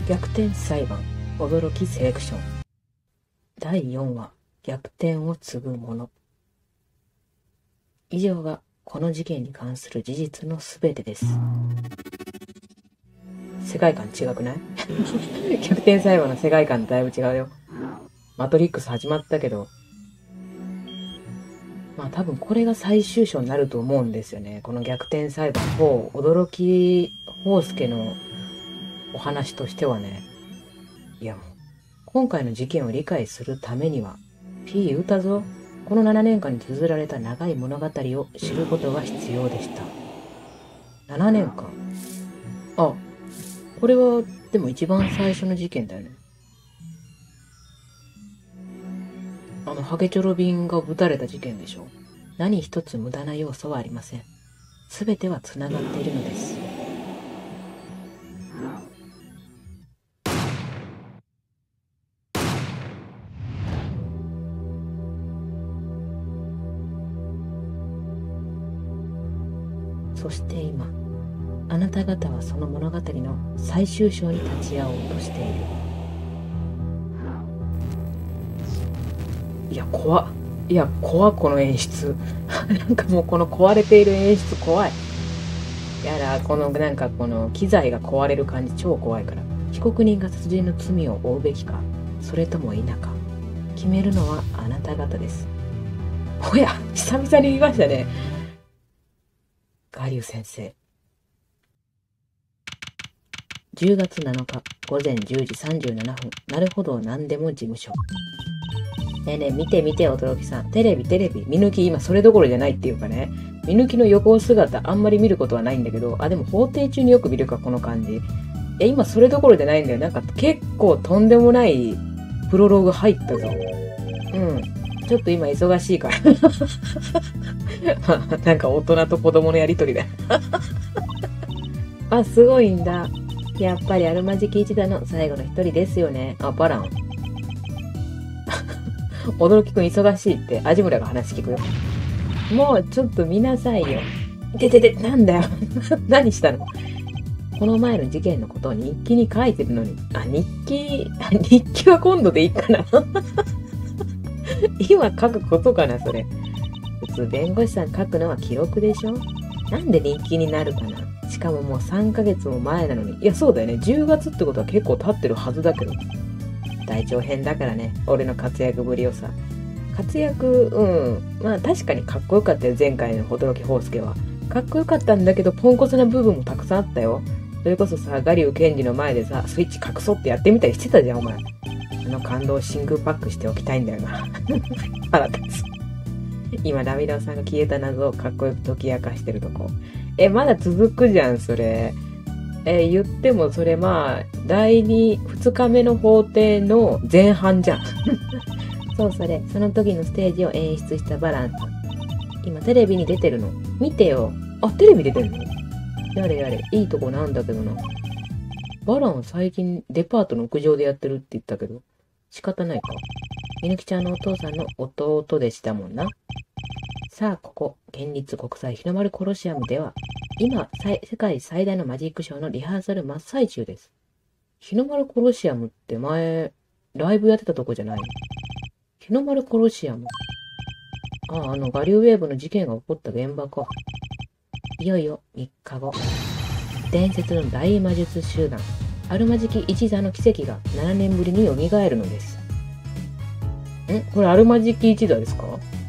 逆転裁判驚きセレクション第4話逆転を継ぐもの。以上がこの事件に関する事実のすべてです。世界観違くない逆転裁判の世界観だいぶ違うよ。マトリックス始まったけど、まあ多分これが最終章になると思うんですよね。この逆転裁判4、驚き宝介のお話としてはね。いやもう、今回の事件を理解するためには、P 言うたぞ。この7年間に綴られた長い物語を知ることが必要でした。7年間。あ、これは、でも一番最初の事件だよね。ハゲチョロ便がぶたれた事件でしょ。何一つ無駄な要素はありません。すべては繋がっているのです。そして今、あなた方はその物語の最終章に立ち会おうとしている。いや、怖っ。いや、怖っ、この演出。なんかもうこの壊れている演出怖い。やだ、このなんかこの機材が壊れる感じ超怖いから。被告人が殺人の罪を負うべきか、それとも否か。決めるのはあなた方です。おや、久々に言いましたね。ガリュウ先生。10月7日午前10時37分。なるほど、何でも事務所。ねえねえ、見て見て、驚きさん。テレビ。見抜き、今それどころじゃないっていうかね。見抜きの横姿、あんまり見ることはないんだけど、あ、でも法廷中によく見るか、この感じ。今それどころじゃないんだよ。なんか結構とんでもないプロローグ入ったぞ。うん。ちょっと今忙しいから。なんか大人と子供のやりとりだ。あ、すごいんだ。やっぱりあるまじき一座の最後の一人ですよね。あ、バラン。驚きくん忙しいって味村が話聞くよ。もうちょっと見なさいよ。なんだよ。何したの。この前の事件のことを日記に書いてるのに。あ、日記は今度でいいかな。今書くことかな、それ。普通弁護士さん書くのは記録でしょ。なんで日記になるかな。しかももう3ヶ月も前なのに。いや、そうだよね。10月ってことは結構経ってるはずだけど。大長編だからね。俺の活躍ぶりをさ。活躍、まあ確かにかっこよかったよ。前回の驚き宝介は。かっこよかったんだけど、ポンコツな部分もたくさんあったよ。それこそさ、ガリュウ検事の前でさ、スイッチ隠そうってやってみたりしてたじゃん、お前。あの感動を真空パックしておきたいんだよな。腹立つ。今、ラミラオさんが消えた謎をかっこよく解き明かしてるとこ。まだ続くじゃん、それ。言ってもそれまあ、2日目の法廷の前半じゃん。そう、その時のステージを演出したバランさん。今テレビに出てるの。見てよ。あ、テレビ出てるの。やれ、いいとこなんだけどな。バラン最近デパートの屋上でやってるって言ったけど、仕方ないか。みぬきちゃんのお父さんの弟でしたもんな。さあ、ここ、県立国際日の丸コロシアムでは、今、世界最大のマジックショーのリハーサル真っ最中です。日の丸コロシアムって前、ライブやってたとこじゃないの？日の丸コロシアム。あ、ガリュウウェーブの事件が起こった現場か。いよいよ3日後。伝説の大魔術集団、あるまじき一座の奇跡が7年ぶりに蘇るのです。これあるまじき一座ですか？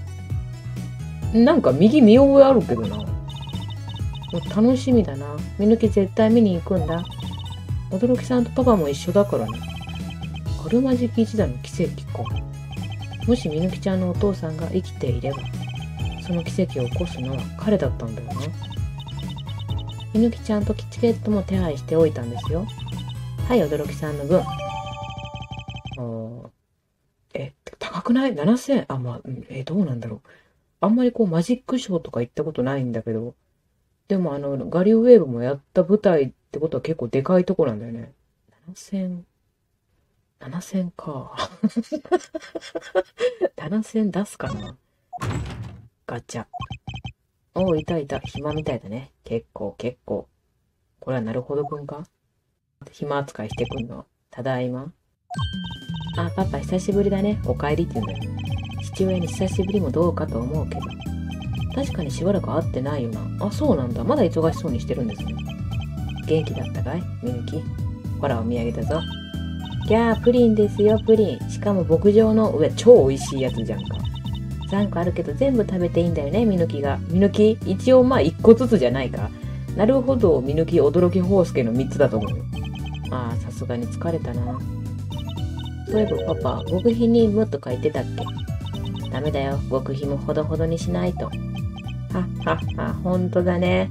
なんか右見覚えあるけどな。楽しみだな。みぬき絶対見に行くんだ。驚きさんとパパも一緒だからね。あるまじき一座の奇跡か。もしみぬきちゃんのお父さんが生きていれば、その奇跡を起こすのは彼だったんだよな。みぬきちゃんとチケットも手配しておいたんですよ。はい、驚きさんの分。高くない？ 7000？ あ、まあ、どうなんだろう。あんまりこうマジックショーとか行ったことないんだけど、でもガリュウウェーブもやった舞台ってことは結構でかいとこなんだよね。7000か。7000出すかな。ガチャ。いた。暇みたいだね。結構。これはなるほどくんか？ 暇扱いしてくんの。ただいま。あ、パパ久しぶりだね。お帰りって言うんだよ。父親に久しぶりもどうかと思うけど。確かにしばらく会ってないよな。あ、そうなんだ。まだ忙しそうにしてるんですね。元気だったかいみぬき。ほら、お土産だぞ。キャー、プリンですよ、プリン。しかも牧場の上、超美味しいやつじゃんか。3個あるけど全部食べていいんだよね、みぬきが。みぬき一応まあ1個ずつじゃないか。なるほど、みぬき驚きホースケの3つだと思うよ。ああ、さすがに疲れたな。そういえばパパ、極秘任務とか言ってたっけ？ダメだよ、極秘もほどほどにしないと。はっはっは、ほんとだね。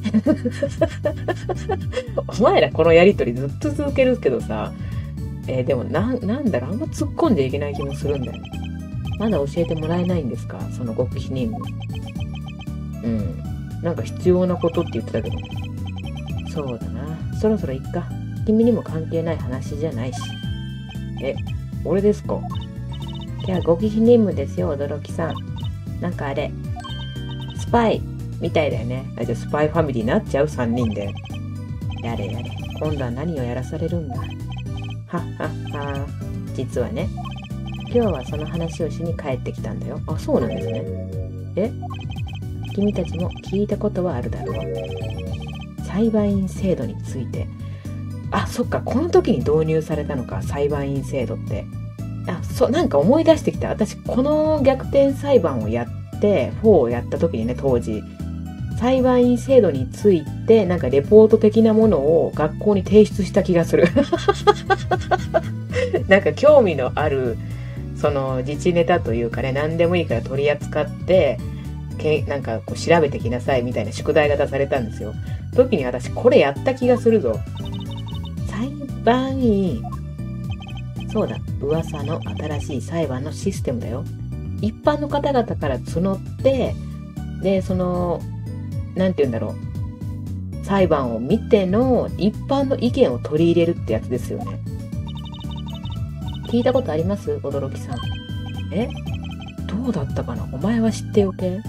お前らこのやりとりずっと続けるけどさ、でもなんだろう、あんま突っ込んじゃいけない気もするんだよ。まだ教えてもらえないんですか？その極秘任務。うん。なんか必要なことって言ってたけど。そうだな。そろそろいっか。君にも関係ない話じゃないし。俺ですか？いや、極秘任務ですよ、驚きさん。なんかあれ、スパイみたいだよね。じゃあスパイファミリーになっちゃう3人で。やれやれ。今度は何をやらされるんだ。はっはっは。実はね、今日はその話をしに帰ってきたんだよ。あ、そうなんですね。君たちも聞いたことはあるだろう。裁判員制度について。あ、そっか、この時に導入されたのか、裁判員制度って。なんか思い出してきた。私、この逆転裁判をやって、4をやった時にね、当時、裁判員制度について、なんかレポート的なものを学校に提出した気がする。なんか興味のある、その自治ネタというかね、何でもいいから取り扱って、なんかこう調べてきなさいみたいな宿題が出されたんですよ。時に私これやった気がするぞ。裁判員。そうだ、噂の新しい裁判のシステムだよ。一般の方々から募って、で、なんて言うんだろう。裁判を見ての一般の意見を取り入れるってやつですよね。聞いたことあります？驚きさん。どうだったかな？お前は知っておけ？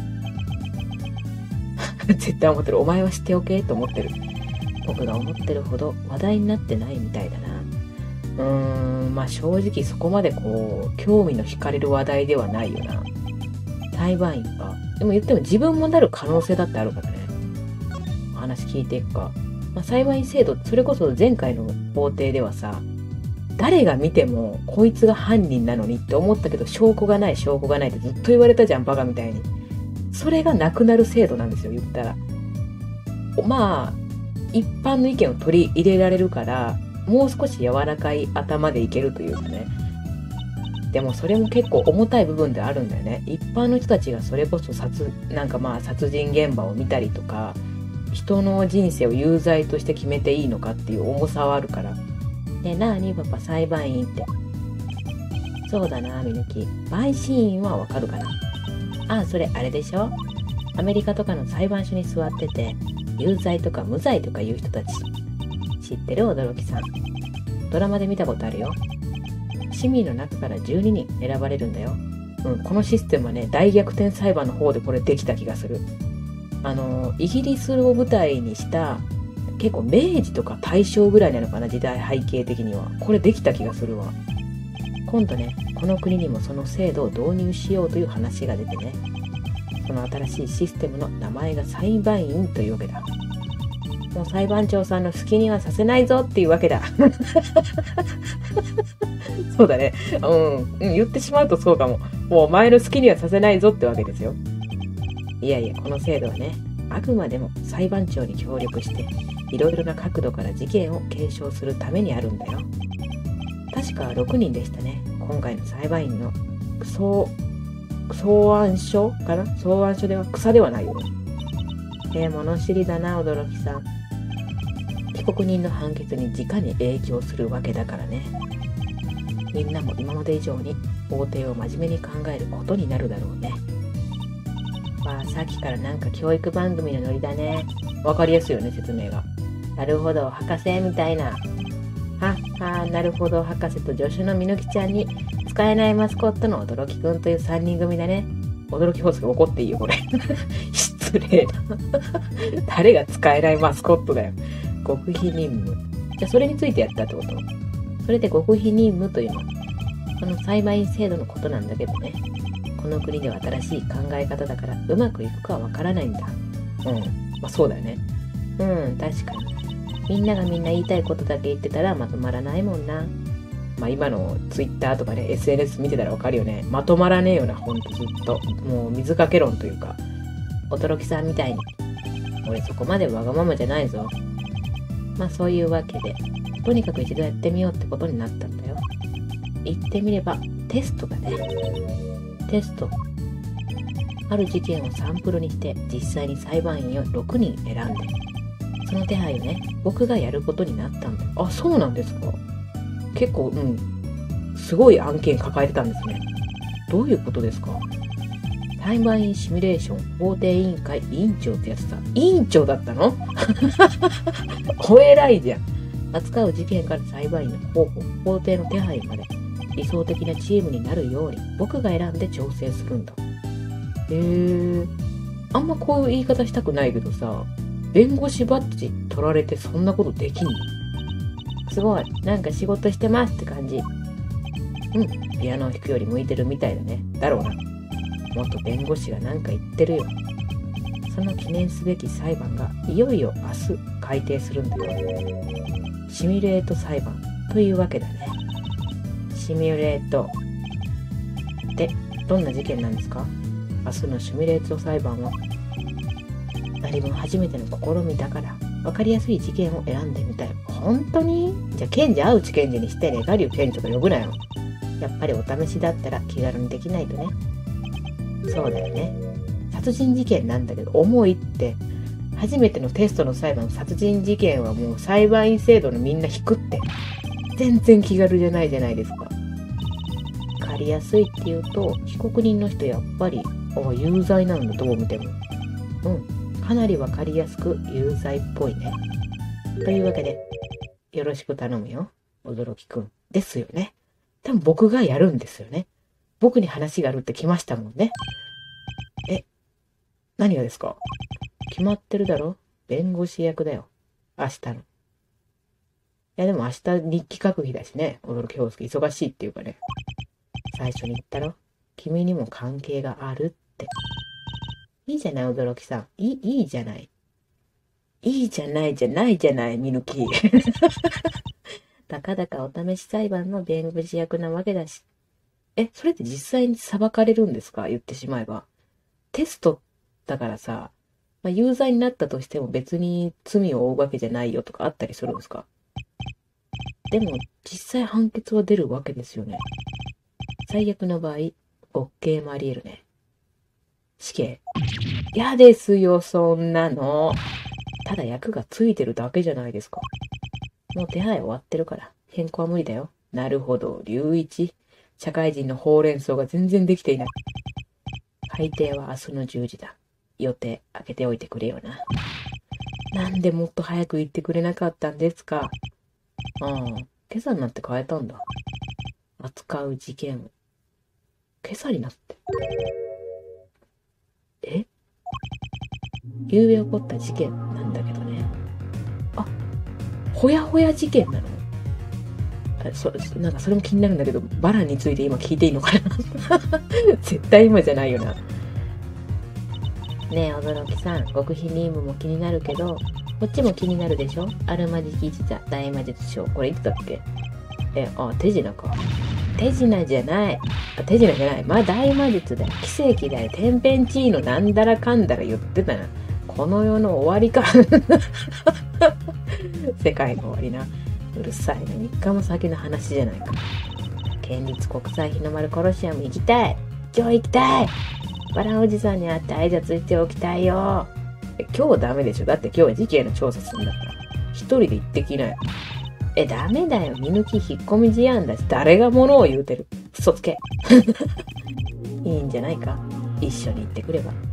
絶対思ってる。お前は知っておけと思ってる。僕が思ってるほど話題になってないみたいだな。まあ正直そこまでこう、興味の惹かれる話題ではないよな。裁判員か。でも言っても自分もなる可能性だってあるからね。お話聞いていくか。まあ、裁判員制度、それこそ前回の法廷ではさ、誰が見てもこいつが犯人なのにって思ったけど証拠がないってずっと言われたじゃん、バカみたいに。それがなくなる制度なんですよ、言ったら。まあ一般の意見を取り入れられるからもう少し柔らかい頭でいけるというかね。でもそれも結構重たい部分であるんだよね。一般の人たちがそれこそ殺人現場を見たりとか、人の人生を有罪として決めていいのかっていう重さはあるから。ね、なにパパ、裁判員って。そうだな、みぬき。陪審員はわかるかな。あ、それあれでしょ？アメリカとかの裁判所に座ってて、有罪とか無罪とか言う人たち。知ってる？驚きさん。ドラマで見たことあるよ。市民の中から12人選ばれるんだよ。このシステムはね、大逆転裁判の方でこれできた気がする。イギリスを舞台にした結構明治とか大正ぐらいなのかな、時代背景的には。これできた気がするわ。今度ね、この国にもその制度を導入しようという話が出てね。その新しいシステムの名前が裁判員というわけだ。もう裁判長さんの好きにはさせないぞっていうわけだ。そうだね。言ってしまうとそうかも。もうお前の好きにはさせないぞってわけですよ。いやいや、この制度はね、あくまでも裁判長に協力して、いろいろな角度から事件を検証するためにあるんだよ。確か6人でしたね。今回の裁判員の草案書かな？草案書では草ではないよね。物知りだな、驚きさん。被告人の判決に直に影響するわけだからね。みんなも今まで以上に法廷を真面目に考えることになるだろうね。まあ、さっきからなんか教育番組のノリだね。わかりやすいよね、説明が。なるほど、博士みたいな。なるほど、博士と助手のみぬきちゃんに使えないマスコットの驚きくんという3人組だね。驚き放送怒っていいよ、これ。失礼な。誰が使えないマスコットだよ。極秘任務。 じゃあそれについてやったってこと？それで極秘任務というのは、その裁判員制度のことなんだけどね。この国では新しい考え方だからうまくいくかわからないんだ。まあそうだよね。確かに。みんながみんな言いたいことだけ言ってたらまとまらないもんな。まあ今のツイッターとかね、SNS 見てたらわかるよね。まとまらねえよな、ほんとずっと。もう水かけ論というか、驚きさんみたいに。俺そこまでわがままじゃないぞ。まあそういうわけで、とにかく一度やってみようってことになったんだよ。言ってみればテストだね。テスト。ある事件をサンプルにして実際に裁判員を6人選んで、その手配をね、僕がやることになったんだよ。あ、そうなんですか。結構、すごい案件抱えてたんですね。どういうことですか？裁判員シミュレーション法廷委員会委員長ってやつさ。委員長だったの？お偉いじゃん。扱う事件から裁判員の候補、法廷の手配まで理想的なチームになるように僕が選んで調整するんだ。あんまこういう言い方したくないけどさ、弁護士バッジ取られてそんなことできんの？すごい。なんか仕事してますって感じ。ピアノを弾くより向いてるみたいだね。だろうな。元弁護士がなんか言ってるよ。その記念すべき裁判がいよいよ明日改定するんだよ。シミュレート裁判というわけだね。シミュレートってどんな事件なんですか？明日のシミュレート裁判は何も初めての試みだから分かりやすい事件を選んでみたよ。本当に？じゃあ検事、青内検事にしてね、ガリュウ検事とか呼ぶなよ。やっぱりお試しだったら気軽にできないとね。そうだよね。殺人事件なんだけど重いって。初めてのテストの裁判、殺人事件はもう裁判員制度のみんな引くって。全然気軽じゃないじゃないですか。借りやすいっていうと、被告人の人やっぱり有罪なんだ、どう見ても。かなりわかりやすく有罪っぽいね。というわけで、よろしく頼むよ、驚きくん。ですよね。多分僕がやるんですよね。僕に話があるって来ましたもんね。何がですか？決まってるだろ？弁護士役だよ。明日の。いやでも明日日記書く日だしね。驚き陽介忙しいっていうかね。最初に言ったろ？君にも関係があるって。いいじゃない、驚きさん。いいじゃない。いいじゃないじゃないじゃない、みぬき。たかだかお試し裁判の弁護士役なわけだし。それって実際に裁かれるんですか？言ってしまえば。テストだからさ、有罪になったとしても別に罪を負うわけじゃないよとかあったりするんですか？でも実際判決は出るわけですよね。最悪の場合、極刑もあり得るね。死刑。嫌ですよ、そんなの。ただ役がついてるだけじゃないですか。もう手配終わってるから、変更は無理だよ。なるほど、隆一。社会人のほうれん草が全然できていない。改定は明日の10時だ。予定開けておいてくれよな。なんでもっと早く言ってくれなかったんですか？今朝になって変えたんだ。扱う事件を。今朝になって。昨夜起こった事件なんだけどね。ほやほや事件なの？なんかそれも気になるんだけど、バランについて今聞いていいのかな？絶対今じゃないよな。ねえ、驚きさん、極秘任務も気になるけど、こっちも気になるでしょ？あるまじき一座大魔術師。これいつだっけ？手品か。手品じゃない。手品じゃない。大魔術だよ。奇跡だよ。天変地異のなんだらかんだら言ってたな。この世の終わりか。世界の終わりな。うるさいな。3日も先の話じゃないか。県立国際日の丸コロシアム行きたい。今日行きたい。バランおじさんに会って挨拶しておきたいよ。今日ダメでしょ。だって今日は事件の調査するんだから。一人で行ってきなよ。ダメだよ。見抜き引っ込み思案だし、誰が物を言うてる。嘘つけ。いいんじゃないか。一緒に行ってくれば。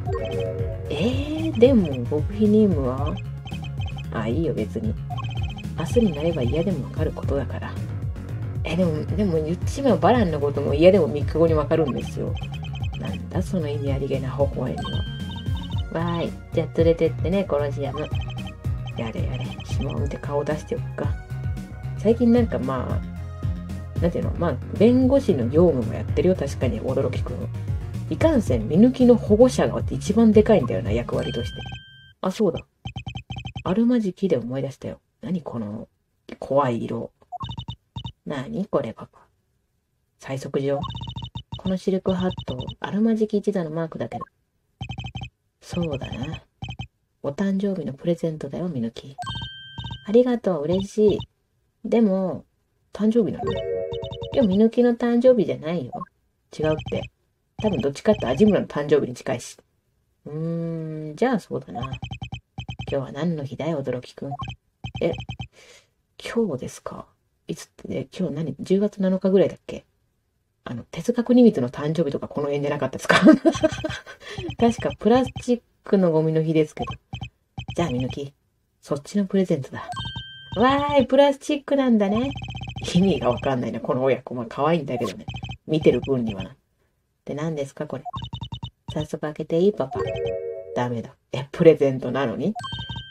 でも極秘任務はいいよ別に。明日になれば嫌でもわかることだから。でも言ってしまえばバランのことも嫌でも3日後にわかるんですよ。なんだその意味ありげな微笑みは。わーい。じゃあ連れてってね、コロシアム。 やれやれ、島を見て顔出しておくか。最近なんかまあ、なんていうの、まあ、弁護士の業務もやってるよ、確かに、驚きくん。いかんせん、見抜きの保護者が一番でかいんだよな、役割として。あ、そうだ。あるまじきで思い出したよ。何この、怖い色。何これ、パパ。最速上。このシルクハット、あるまじき一座のマークだけど。そうだな。お誕生日のプレゼントだよ、みぬき。ありがとう、嬉しい。でも、誕生日なの？いや、みぬきの誕生日じゃないよ。違うって。多分どっちかって味村の誕生日に近いし。じゃあそうだな。今日は何の日だい、驚きくん。え、今日ですか？いつってね、今日10月7日ぐらいだっけ？哲学ニミツの誕生日とかこの辺じゃなかったですか？確かプラスチックのゴミの日ですけど。じゃあみぬき、そっちのプレゼントだ。わーい、プラスチックなんだね。意味がわかんないな、この親子。まあ可愛いんだけどね。見てる分にはな。で、何ですかこれ。早速開けていいパパ。ダメだ。プレゼントなのに？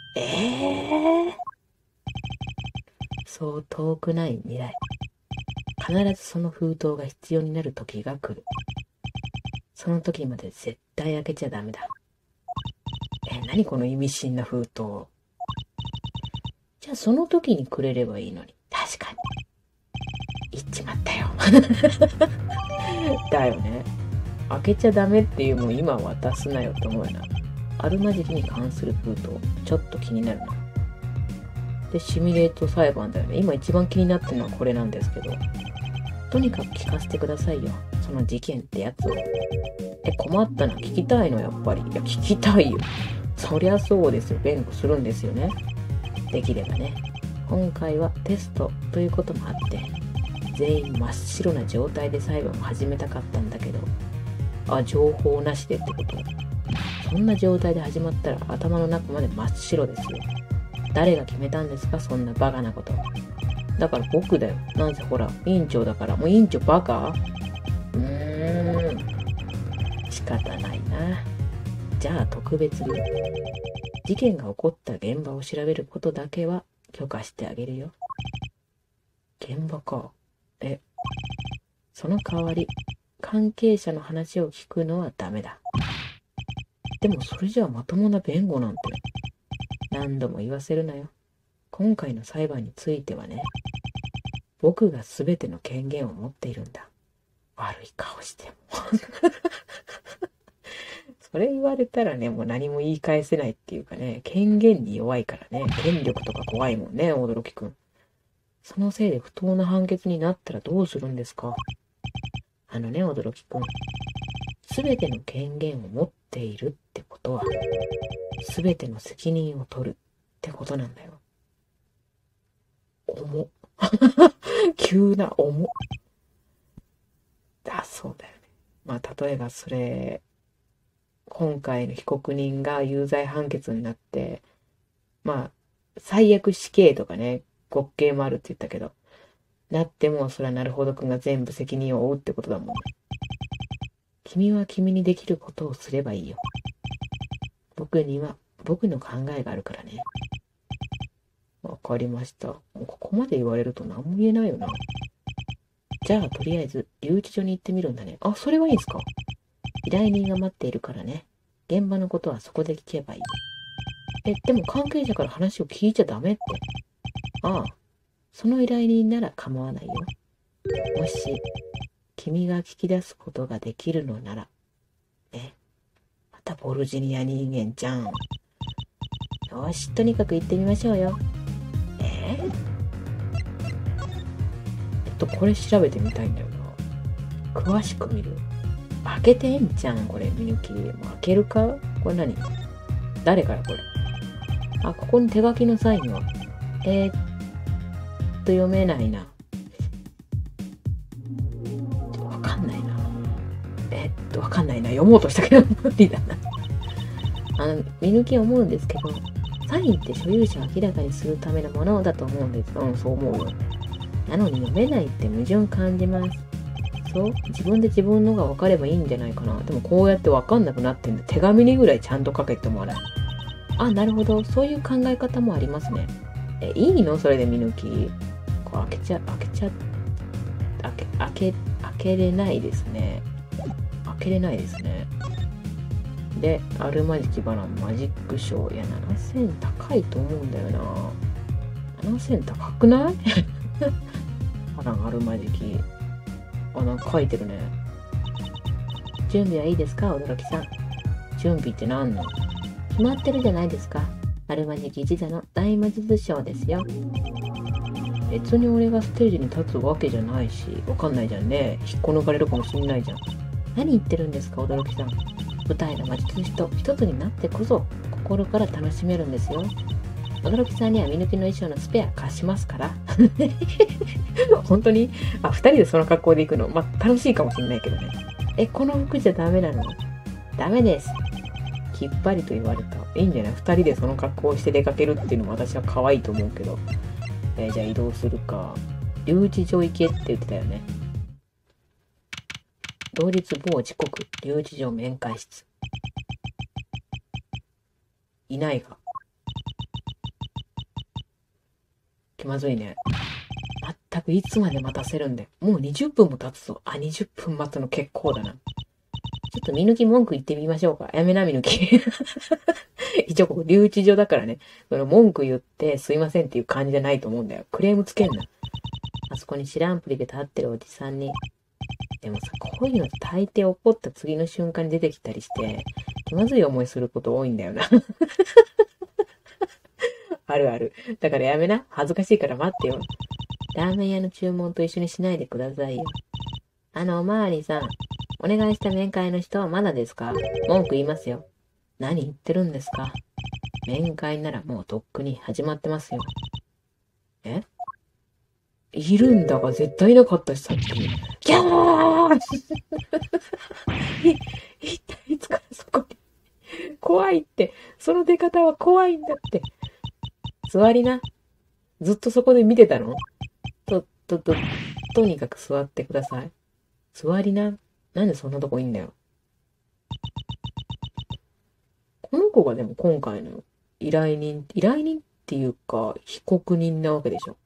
そう遠くない未来。必ずその封筒が必要になる時が来る。その時まで絶対開けちゃダメだ。何この意味深な封筒。じゃあその時にくれればいいのに。確かに。言っちまったよ。だよね。開けちゃダメっていうもん今渡すなよって思うよな。あるまじきに関する封筒、ちょっと気になるな。で、シミュレート裁判だよね。今一番気になってるのはこれなんですけど。とにかく聞かせてくださいよ。その事件ってやつを。困ったな。聞きたいの、やっぱり。いや、聞きたいよ。そりゃそうですよ。弁護するんですよね。できればね。今回はテストということもあって、全員真っ白な状態で裁判を始めたかったんだけど、情報なしでってこと？そんな状態で始まったら頭の中まで真っ白ですよ。誰が決めたんですか？そんなバカなこと。だから僕だよ。なんせほら、委員長だから。もう委員長バカ？仕方ないな。じゃあ特別に、事件が起こった現場を調べることだけは許可してあげるよ。現場か。その代わり、関係者の話を聞くのはダメだ。でもそれじゃあまともな弁護なんて。何度も言わせるなよ。今回の裁判についてはね、僕が全ての権限を持っているんだ。悪い顔しても。それ言われたらね、もう何も言い返せないっていうかね、権限に弱いからね、権力とか怖いもんね、驚きくん。そのせいで不当な判決になったらどうするんですか？驚きくん。全ての権限を持っているってことは、全ての責任を取るってことなんだよ。重っ。急な重っ。そうだよね。まあ、例えばそれ、今回の被告人が有罪判決になって、まあ、最悪死刑とかね、極刑もあるって言ったけど、なってもそれはなるほどくんが全部責任を負うってことだもんね。君は君にできることをすればいいよ。僕には僕の考えがあるからね。わかりました。ここまで言われると何も言えないよな。じゃあとりあえず留置所に行ってみるんだね。それはいいんすか？依頼人が待っているからね。現場のことはそこで聞けばいい。でも関係者から話を聞いちゃダメって。その依頼人なら構わないよ。もし、君が聞き出すことができるのなら。ね。またボルジニア人間じゃん。よし、とにかく行ってみましょうよ。これ調べてみたいんだよな。詳しく見る。開けてんじゃん、これ、みゆき。開けるか？これ何？誰からこれ？ここに手書きのサインは。読めないな。わかんないな。わかんないな。読もうとしたけど無理だな。見抜き思うんですけど、サインって所有者を明らかにするためのものだと思うんです。そう思うよ。なのに読めないって矛盾感じます。自分で自分のが分かればいいんじゃないかな。でもこうやって分かんなくなってんだ。手紙にぐらいちゃんと書けって思わない。 あ、なるほど。そういう考え方もありますね。いいのそれで見抜き。こう開けれないですね。開けれないですね。で、あるまじきバランマジックショー。いや、7000高いと思うんだよな。7000高くないバランあるまじき。あ、なんか書いてるね。準備はいいですか、驚きさん。準備って何の？決まってるじゃないですか。あるまじき一座の大魔術ショーですよ。別に俺がステージに立つわけじゃないし、わかんないじゃんね。引っこ抜かれるかもしんないじゃん。何言ってるんですか、驚きさん。舞台の魔術師と一つになってこそ、心から楽しめるんですよ。驚きさんには見抜きの衣装のスペア貸しますから。本当に二人でその格好で行くの、楽しいかもしんないけどね。この服じゃダメなの？ダメです。きっぱりと言われた。いいんじゃない？二人でその格好をして出かけるっていうのも私は可愛いと思うけど。じゃあ移動するか。留置場行けって言ってたよね。同日某時刻、留置場面会室。いないが。気まずいね。全くいつまで待たせるんで。もう20分も経つぞ。20分待つの結構だな。ちょっと見抜き文句言ってみましょうか。やめな、見抜き。一応ここ留置所だからね。その文句言ってすいませんっていう感じじゃないと思うんだよ。クレームつけんな。あそこに知らんぷりで立ってるおじさんに。でもさ、こういうのって大抵怒った次の瞬間に出てきたりして、気まずい思いすること多いんだよな。あるある。だからやめな。恥ずかしいから待ってよ。ラーメン屋の注文と一緒にしないでくださいよ。おまわりさん。お願いした面会の人はまだですか？文句言いますよ。何言ってるんですか？面会ならもうとっくに始まってますよ。いるんだが絶対いなかったし、さっき。キャー一体いつからそこに。怖いって。その出方は怖いんだって。座りな。ずっとそこで見てたの？とにかく座ってください。座りな。なんでそんなとこいいんだよ。この子がでも今回の依頼人っていうか、被告人なわけでしょ。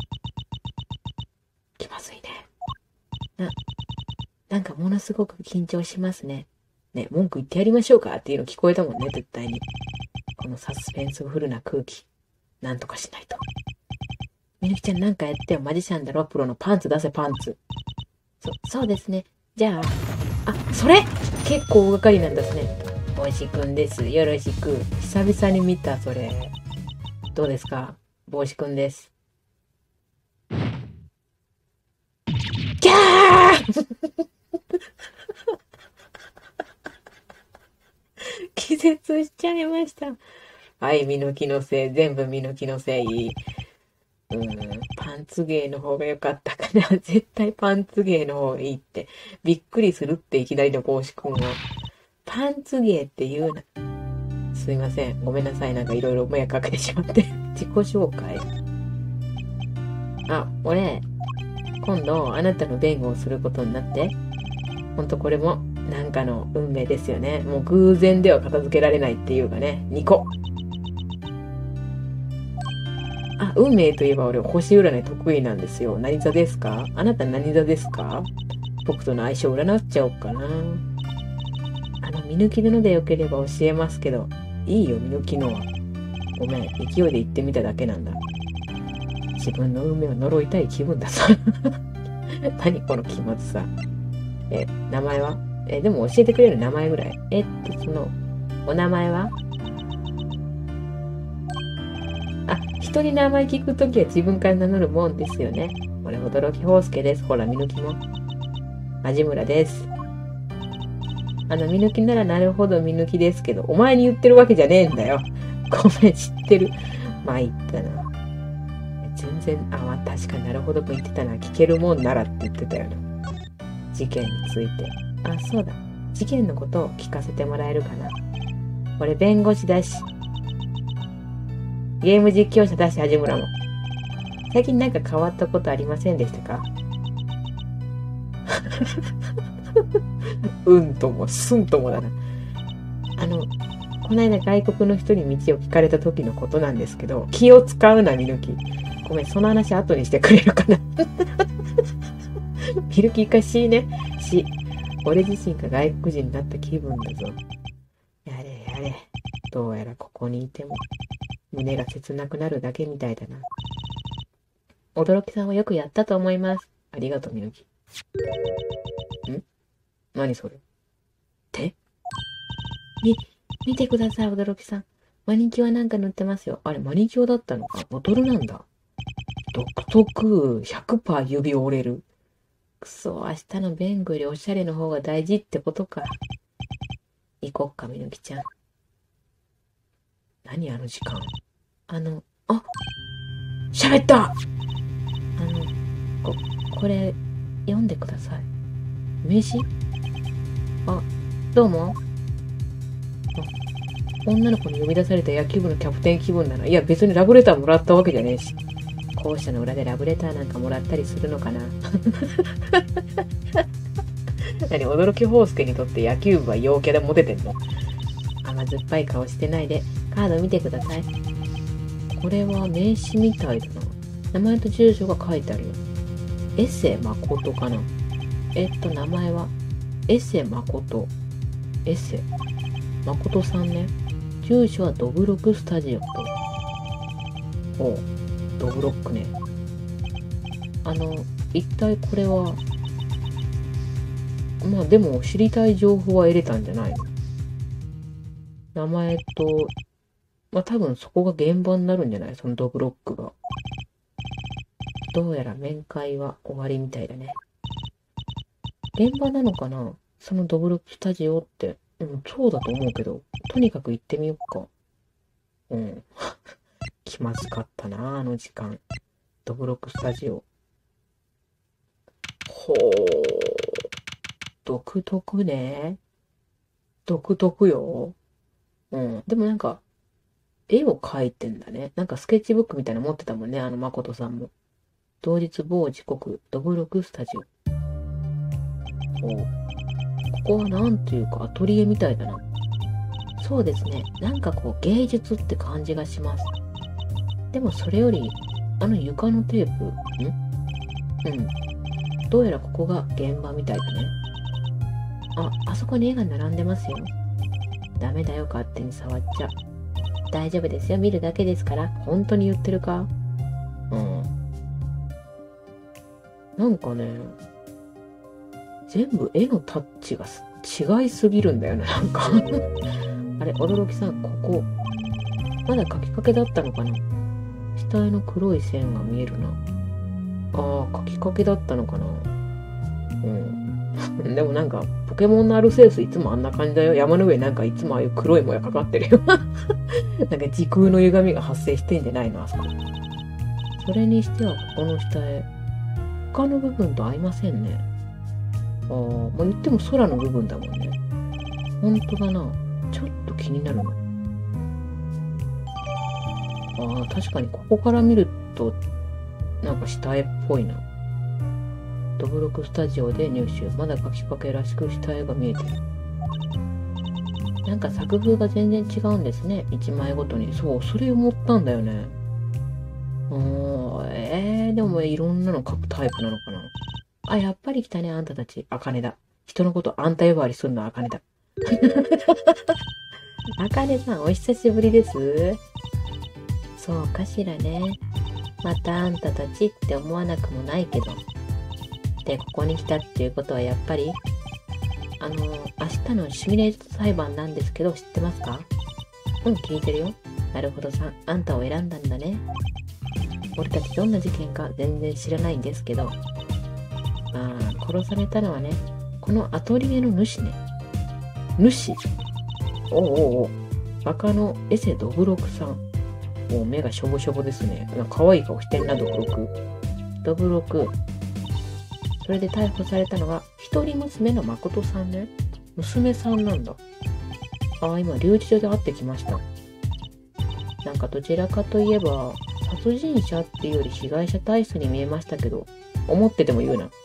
気まずいね。なんかものすごく緊張しますね。ね、文句言ってやりましょうかっていうの聞こえたもんね、絶対に。このサスペンスフルな空気。なんとかしないと。みぬきちゃんなんかやってよ。マジシャンだろ、プロのパンツ出せ、パンツ。そうですね。じゃあ、それ結構大掛かりなんですね。帽子くんです。よろしく。久々に見た、それ。どうですか？帽子くんです。キャー気絶しちゃいました。はい、見抜きのせい。全部見抜きのせい。パンツ芸の方が良かったかな。絶対パンツ芸の方がいいって。びっくりするっていきなりの帽子くんは。パンツ芸って言うな。すいません。ごめんなさい。なんかいろいろ迷惑かけてしまって。自己紹介。俺、今度あなたの弁護をすることになって。ほんとこれもなんかの運命ですよね。もう偶然では片付けられないっていうかね。2個。運命といえば俺星占い得意なんですよ。何座ですか？あなた何座ですか？僕との相性占っちゃおうかな。見抜きのでよければ教えますけど、いいよ見抜きのは。ごめん、勢いで言ってみただけなんだ。自分の運命を呪いたい気分ださ。何この気まずさ。名前は？でも教えてくれる名前ぐらい。お名前は？人に名前聞くときは自分から名乗るもんですよね。俺、驚きほうすけです。ほら、見抜きも。味村です。見抜きならなるほど見抜きですけど、お前に言ってるわけじゃねえんだよ。ごめん、知ってる。参ったな。全然、確かになるほどと言ってたな。聞けるもんならって言ってたよな。事件について。そうだ。事件のことを聞かせてもらえるかな。俺、弁護士だし。ゲーム実況者だし、はじむらも。最近なんか変わったことありませんでしたか？うんとも、すんともだな。 この間外国の人に道を聞かれた時のことなんですけど、気を使うな、みぬき。ごめん、その話後にしてくれるかな。みぬき一回しね。俺自身が外国人になった気分だぞ。やれやれ。どうやらここにいても、胸が切なくなるだけみたいだな。驚きさんはよくやったと思います。ありがとう、みぬき。何それ？見てください、驚きさん。マニキュアなんか塗ってますよ。あれ、マニキュアだったのか。ボトルなんだ。独特。100% 指折れる。くそ、明日の弁護よりおしゃれの方が大事ってことか。行こっか、みぬきちゃん。何あの時間。喋った！これ、読んでください。名刺？どうも。女の子に呼び出された野球部のキャプテン気分なの。いや、別にラブレターもらったわけじゃねえし。校舎の裏でラブレターなんかもらったりするのかな。何、驚きホースケにとって野球部は陽キャでモテてんの？甘酸っぱい顔してないで、カード見てください。これは名刺みたいだな。名前と住所が書いてあるよ。エセ誠かな。名前は、エセ誠。エセ誠さんね。住所はドブロクスタジオと。おう、ドブロックね。一体これは、まあでも知りたい情報は得れたんじゃないの？名前と、まあ多分そこが現場になるんじゃない？そのドブロックが。どうやら面会は終わりみたいだね。現場なのかな？そのドブロックスタジオって。そうだと思うけど、とにかく行ってみよっか。気まずかったな、あの時間。ドブロックスタジオ。ほー。独特ね。独特よ。でもなんか、絵を描いてんだね。なんかスケッチブックみたいなの持ってたもんね、誠さんも。同日某時刻、ドブロックスタジオ。ここはなんていうかアトリエみたいだな。そうですね。なんかこう芸術って感じがします。でもそれより、床のテープ、どうやらここが現場みたいだね。あそこに絵が並んでますよ。ダメだよ、勝手に触っちゃ。大丈夫ですよ、見るだけですから。本当に言ってるか？なんかね、全部絵のタッチが違いすぎるんだよね、なんか。あれ、驚きさん、ここ、まだ書きかけだったのかな？下絵の黒い線が見えるな。書きかけだったのかな？でもなんか、ポケモンのアルセウスいつもあんな感じだよ。山の上なんかいつもああいう黒いもやかかってるよ。なんか時空の歪みが発生してんじゃないの、あそこ。それにしては、ここの下絵、他の部分と合いませんね。言っても空の部分だもんね。ほんとだな。ちょっと気になるな。確かにここから見ると、なんか下絵っぽいな。ドブロクスタジオで入手。まだ書きかけらしく下絵が見えてる。なんか作風が全然違うんですね。1枚ごとに。そう、それ思ったんだよね。でもいろんなの書くタイプなのかな。やっぱり来たね、あんたたち。あかねだ。人のことあんた呼ばわりするのはあかねだ。あかねさん、お久しぶりです。そうかしらね。またあんたたちって思わなくもないけど。で、ここに来たっていうことはやっぱり、明日のシミュレート裁判なんですけど、知ってますか？聞いてるよ。なるほどさん、あんたを選んだんだね。俺たちどんな事件か全然知らないんですけど、殺されたのはね、このアトリエの主ね。主？画家のエセドブロクさん。もう目がしょぼしょぼですね。可愛い顔してんな、ドブロク。ドブロク。それで逮捕されたのが、一人娘の誠さんね。娘さんなんだ。今、留置所で会ってきました。なんかどちらかといえば、殺人者っていうより被害者体質に見えましたけど、思ってても言うな。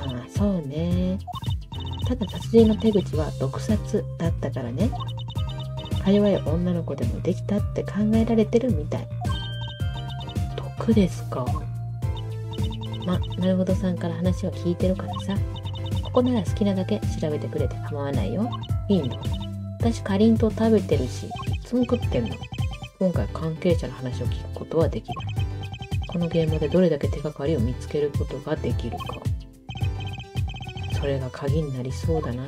そうね。ただ殺人の手口は毒殺だったからね。 か弱い女の子でもできたって考えられてるみたい。毒ですか。なるほどさんから話を聞いてるからさ。ここなら好きなだけ調べてくれて構わないよ。いいの？私かりんとう食べてるし、いつも食ってんの。今回関係者の話を聞くことはできる。この現場でどれだけ手がかりを見つけることができるか。それが鍵になりそうだな。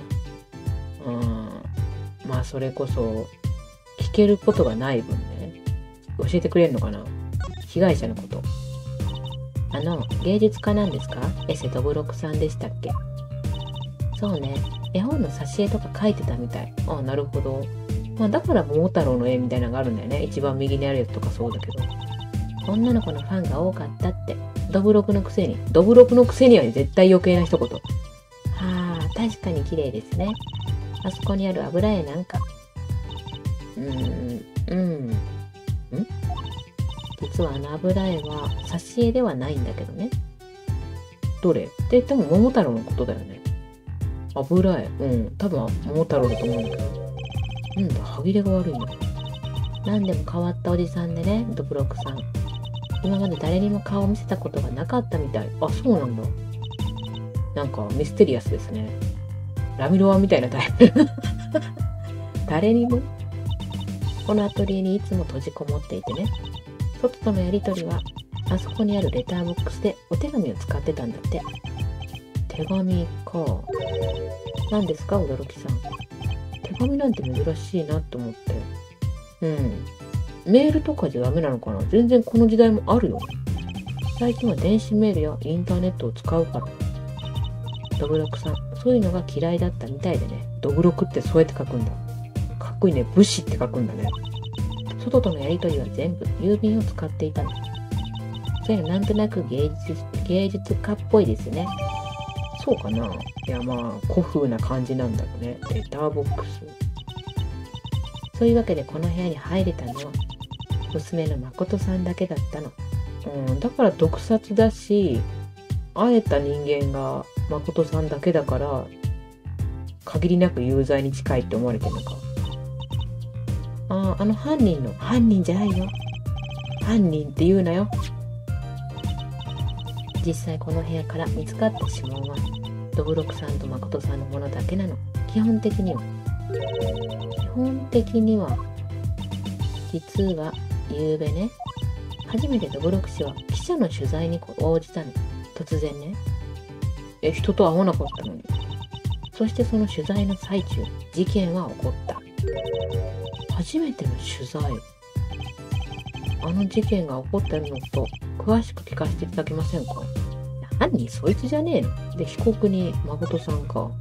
それこそ、聞けることがない分ね。教えてくれるのかな？被害者のこと。芸術家なんですか？エセドブロクさんでしたっけ？そうね。絵本の挿絵とか描いてたみたい。なるほど。だから桃太郎の絵みたいなのがあるんだよね。一番右にあるやつとかそうだけど。女の子のファンが多かったって。ドブロクのくせには絶対余計な一言。確かに綺麗ですね。あそこにある油絵なんか。実は油絵は挿絵ではないんだけどね。どれって言っても桃太郎のことだよね。油絵。多分桃太郎だと思うんだけど。歯切れが悪いな。なんでも変わったおじさんでね、ドブロクさん。今まで誰にも顔を見せたことがなかったみたい。そうなんだ。なんかミステリアスですね。ラミロワみたいなタイプ。誰にもこのアトリエにいつも閉じこもっていてね。外とのやりとりは、あそこにあるレターボックスでお手紙を使ってたんだって。手紙か。何ですか、驚きさん。手紙なんて珍しいなって思って。メールとかじゃダメなのかな？全然この時代もあるよね。最近は電子メールやインターネットを使うから。ドブロクさん、そういうのが嫌いだったみたいでね。ドブロクってそうやって書くんだ。かっこいいね。武士って書くんだね。外とのやりとりは全部郵便を使っていたの。そういうのなんとなく芸術家っぽいですよね。そうかな？いや古風な感じなんだろうね。レターボックス。そういうわけでこの部屋に入れたのは娘の誠さんだけだったの。だから毒殺だし、会えた人間が誠さんだけだから限りなく有罪に近いって思われてるのか。犯人じゃないよ。犯人って言うなよ。実際この部屋から見つかった指紋はドブロクさんと誠さんのものだけなの。基本的には実は昨べね、初めてドブロク氏は記者の取材に応じたの。突然ね。人と会わなかったのに。そしてその取材の最中、事件は起こった。初めての取材。事件が起こったのと詳しく聞かせていただけませんか？犯人そいつじゃねえの？で、被告に誠さんか。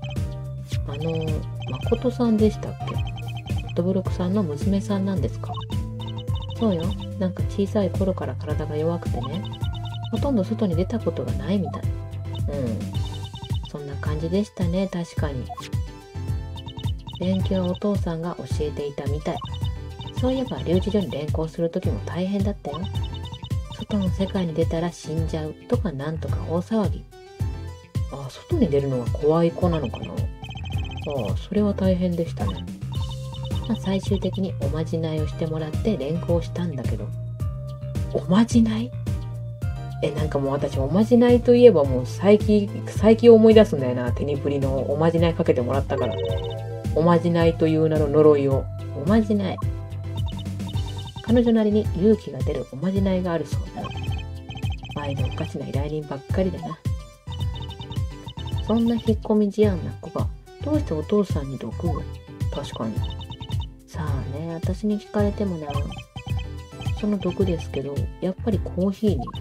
誠さんでしたっけ？ドブロクさんの娘さんなんですか？そうよ。なんか小さい頃から体が弱くてね。ほとんど外に出たことがないみたい。そんな感じでしたね、確かに。勉強はお父さんが教えていたみたい。そういえば留置所に連行するときも大変だったよ。外の世界に出たら死んじゃうとかなんとか大騒ぎ。外に出るのが怖い子なのかな？それは大変でしたね。最終的におまじないをしてもらって連行したんだけど。おまじない？なんかもう私おまじないといえばもう最近思い出すんだよな。テニプリのおまじないかけてもらったから。おまじないという名の呪いを。おまじない。彼女なりに勇気が出るおまじないがあるそうだ。前のおかしな依頼人ばっかりだな。そんな引っ込み思案な子がどうしてお父さんに毒を？確かに。さあね、私に聞かれてもな。その毒ですけど、やっぱりコーヒーに。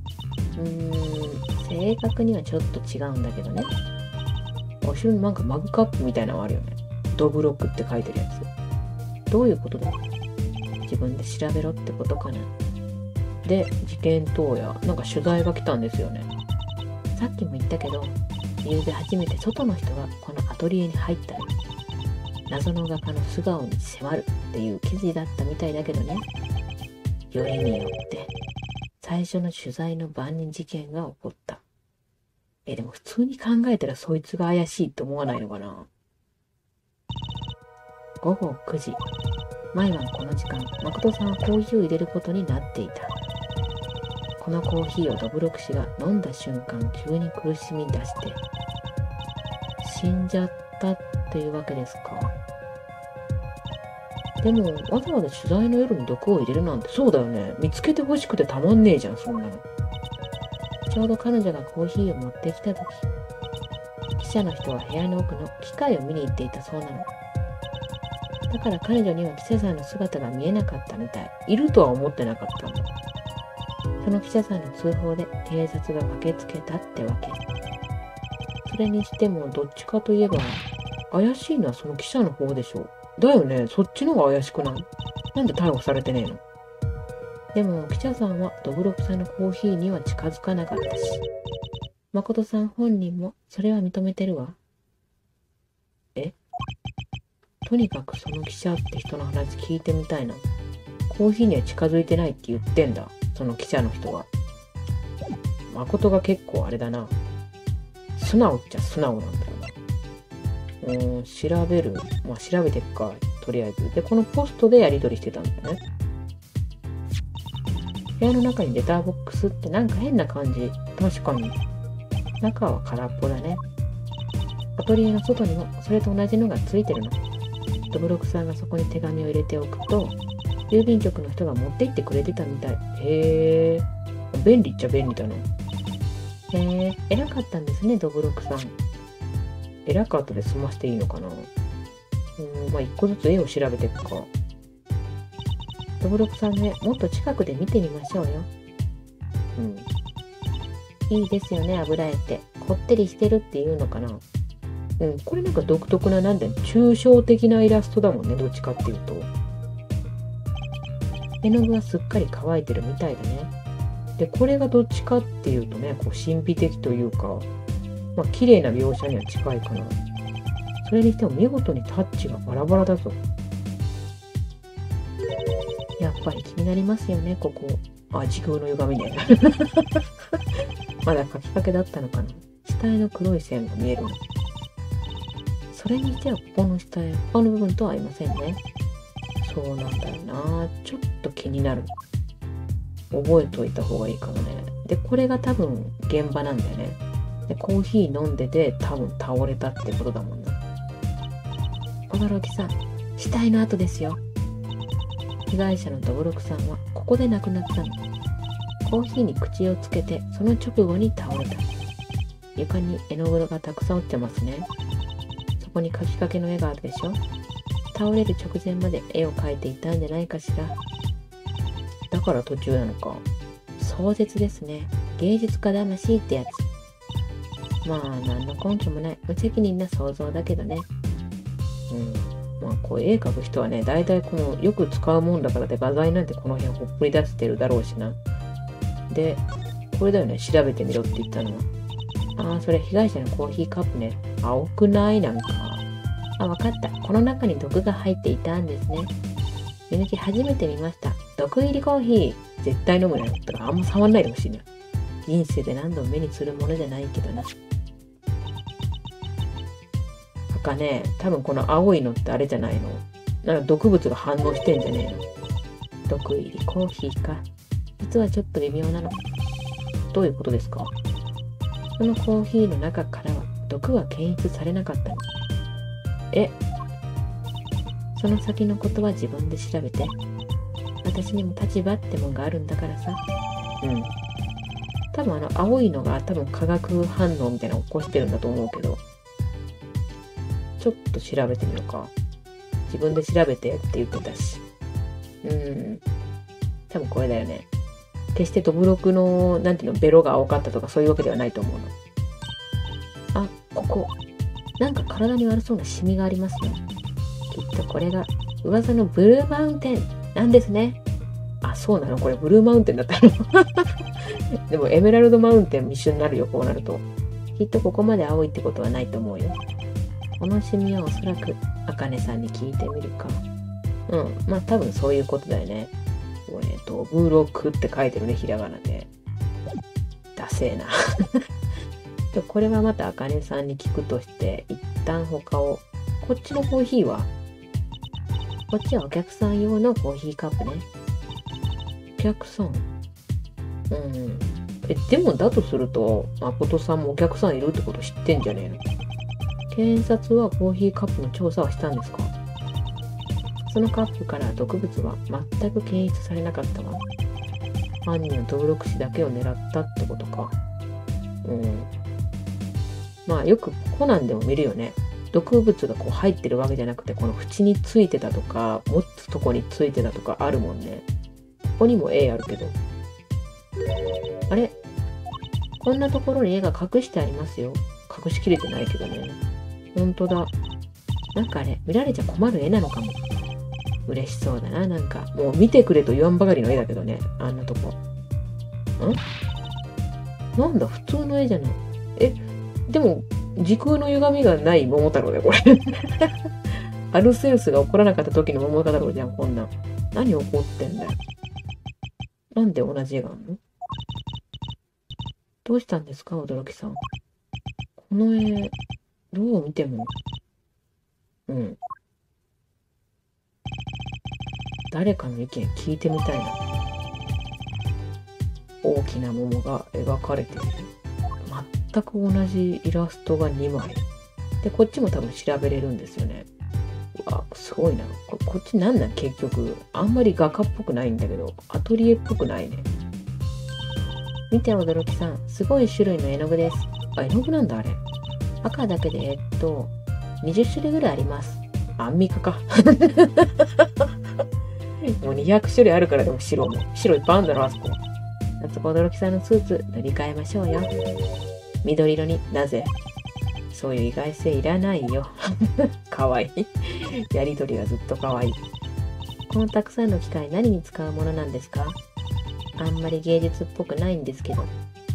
正確にはちょっと違うんだけどね。後ろになんかマグカップみたいなのあるよね。ドブロックって書いてるやつ。どういうことだ？自分で調べろってことかな。で、事件当夜、なんか取材が来たんですよね。さっきも言ったけど、昨夜初めて外の人がこのアトリエに入ったり、謎の画家の素顔に迫るっていう記事だったみたいだけどね。よりによって最初の取材の晩に事件が起こった。でも普通に考えたらそいつが怪しいって思わないのかな。 午後9時。毎晩この時間、誠さんはコーヒーを入れることになっていた。このコーヒーをどぶろく氏が飲んだ瞬間、急に苦しみ出して、死んじゃったっていうわけですか。でも、わざわざ取材の夜に毒を入れるなんて、そうだよね。見つけてほしくてたまんねえじゃん、そんなの。ちょうど彼女がコーヒーを持ってきた時、記者の人は部屋の奥の機械を見に行っていたそうなの。だから彼女には記者さんの姿が見えなかったみたい。いるとは思ってなかったんだ。その記者さんの通報で警察が駆けつけたってわけ。それにしてもどっちかといえば、怪しいのはその記者の方でしょ。だよね、そっちの方が怪しくない？なんで逮捕されてねえの？でも記者さんはどぶろくさんのコーヒーには近づかなかったし、誠さん本人もそれは認めてるわ。とにかくその記者って人の話聞いてみたいな。コーヒーには近づいてないって言ってんだ、その記者の人は。誠が結構あれだな。素直っちゃ素直なんだよな。調べる。まあ調べてっか、とりあえず。で、このポストでやり取りしてたんだね。部屋の中にレターボックスってなんか変な感じ。確かに。中は空っぽだね。アトリエの外にもそれと同じのがついてるの。どぶろくさんがそこに手紙を入れておくと、郵便局の人が持って行ってくれてたみたい。へえ、便利っちゃ便利だな。へえ、偉かったんですね、どぶろくさん。偉かったで済ましていいのかな。まあ一個ずつ絵を調べていくか。どぶろくさんね、もっと近くで見てみましょうよ。いいですよね、油絵って。こってりしてるっていうのかな。これなんか独特な、なんだよ、抽象的なイラストだもんね、どっちかっていうと。絵の具はすっかり乾いてるみたいだね。で、これがどっちかっていうとね、こう神秘的というか、まあ綺麗な描写には近いかな。それにしても見事にタッチがバラバラだぞ。やっぱり気になりますよね、ここ。時空の歪みね。まだ書きかけだったのかな。下絵の黒い線が見えるの。それにしてはここの下絵、他の部分とは合いませんね。そうなんだよな。ちょっと気になる。覚えといた方がいいかもね。で、これが多分現場なんだよね。で、コーヒー飲んでて多分倒れたってことだもんな。驚きさん、死体の後ですよ。被害者のどぶろくさんはここで亡くなったの。コーヒーに口をつけてその直後に倒れた。床に絵の具がたくさん落ちてますね。そこに描きかけの絵があるでしょ。倒れる直前まで絵を描いていたんじゃないかしら。だから途中なのか。壮絶ですね。芸術家魂ってやつ。まあ何の根拠もない無責任な想像だけどね。まあこう絵描く人はね、大体このよく使うもんだからで、画材なんてこの辺ほっぷり出してるだろうしな。で、これだよね、調べてみろって言ったのは。それ被害者のコーヒーカップね。青くないなんか。わかった。この中に毒が入っていたんですね。みぬき初めて見ました。毒入りコーヒー。絶対飲むなよ。だからあんま触んないでほしいな。人生で何度も目にするものじゃないけどな。赤ね、多分この青いのってあれじゃないの。なんか毒物が反応してんじゃねえの。毒入りコーヒーか。実はちょっと微妙なの。どういうことですか？そのコーヒーの中からは毒は検出されなかったの。その先のことは自分で調べて。私にも立場ってもんがあるんだからさ。多分青いのが多分化学反応みたいなのを起こしてるんだと思うけど。ちょっと調べてみようか。自分で調べてって言ってたし。多分これだよね。決してどぶろくの、なんていうの、ベロが青かったとかそういうわけではないと思うの。ここ。なんか体に悪そうなシミがありますね。きっとこれが噂のブルーマウンテンなんですね。そうなの？これブルーマウンテンだったの？でもエメラルドマウンテンも一緒になるよ、こうなると。きっとここまで青いってことはないと思うよ。このシミはおそらく、あかねさんに聞いてみるか。まあ多分そういうことだよね。どぶろくって書いてるね、ひらがなで。ダセーな。これはまたあかねさんに聞くとして、一旦他を。こっちのコーヒーはこっちはお客さん用のコーヒーカップね。お客さん。でもだとすると、誠さんもお客さんいるってこと知ってんじゃねえの？検察はコーヒーカップの調査はしたんですか？そのカップから毒物は全く検出されなかったわ。犯人は登録士だけを狙ったってことか。まあよくコナンでも見るよね。毒物がこう入ってるわけじゃなくて、この縁についてたとか、持つとこについてたとかあるもんね。ここにも絵あるけど。あれ？こんなところに絵が隠してありますよ。隠しきれてないけどね。ほんとだ。なんかあれ、見られちゃ困る絵なのかも。嬉しそうだな、なんか。もう見てくれと言わんばかりの絵だけどね。あんなとこ。なんだ、普通の絵じゃない。でも、時空の歪みがない桃太郎だよ、これ。アルセウスが怒らなかった時の桃太郎じゃん、こんなん。何怒ってんだよ。なんで同じ絵があるの？どうしたんですか、驚きさん。この絵、どう見ても。誰かの意見聞いてみたいな。大きな桃が描かれている。全く同じイラストが2枚。で、こっちも多分調べれるんですよね。うわ、すごいな。こっちなんなん結局。あんまり画家っぽくないんだけど、アトリエっぽくないね。見て驚きさん、すごい種類の絵の具です。絵の具なんだあれ。赤だけで20種類ぐらいあります。アンミカか。もう200種類あるからでも白いっぱいあるんだろ、あそこ。夏子驚きさんのスーツ塗り替えましょうよ。緑色になぜ？そういう意外性いらないよ。かわいい。やりとりはずっとかわいい。このたくさんの機械何に使うものなんですか？あんまり芸術っぽくないんですけど。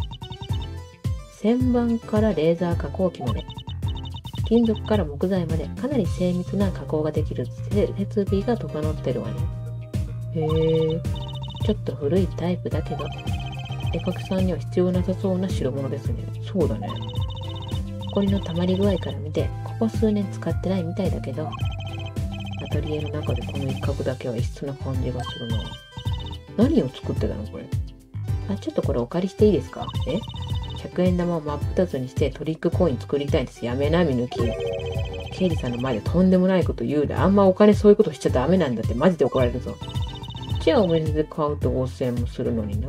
旋盤からレーザー加工機まで。金属から木材までかなり精密な加工ができる設備が整ってるわね。へえ、ちょっと古いタイプだけど、絵描きさんには必要なさそうな代物ですね。そうだね。埃の溜まり具合から見て、ここ数年使ってないみたいだけど、アトリエの中でこの一角だけは異質な感じがするな。何を作ってたのこれ。ちょっとこれお借りしていいですか？100円玉を真っ二つにしてトリックコイン作りたいんです。やめな、みぬき。ケイリさんの前でとんでもないこと言うで、あんまお金そういうことしちゃダメなんだって、マジで怒られるぞ。じゃあお水で買うと5000円もするのにな。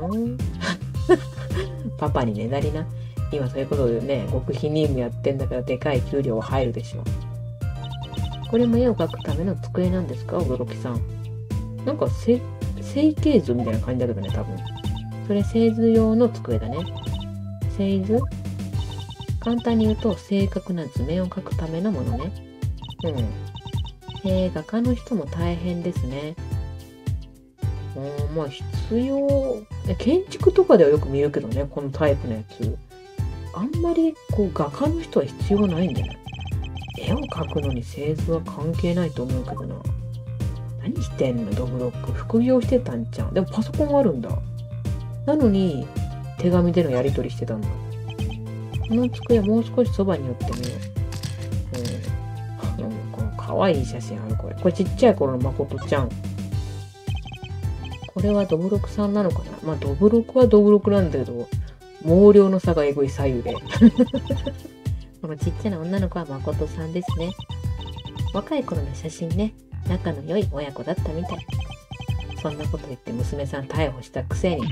パパにねだりな。今そういうことでね、極秘任務やってんだからでかい給料は入るでしょ。これも絵を描くための机なんですか、驚きさん。なんか成形図みたいな感じだけどね、多分。それ製図用の机だね。製図？簡単に言うと正確な図面を描くためのものね。画家の人も大変ですね。まあ必要、建築とかではよく見るけどね、このタイプのやつ。あんまりこう画家の人は必要ないんじゃない？絵を描くのに製図は関係ないと思うけどな。何してんのドブロック。副業してたんじゃん。でもパソコンあるんだ。なのに手紙でのやり取りしてたんだ。この机もう少しそばに寄ってみよう。この可愛い写真あるこれ。これちっちゃい頃の誠ちゃん。これはドブロクさんなのかな？まあドブロクはドブロクなんだけど、毛量の差がエグい左右で。このちっちゃな女の子は誠さんですね。若い頃の写真ね。仲の良い親子だったみたい。そんなこと言って娘さん逮捕したくせに。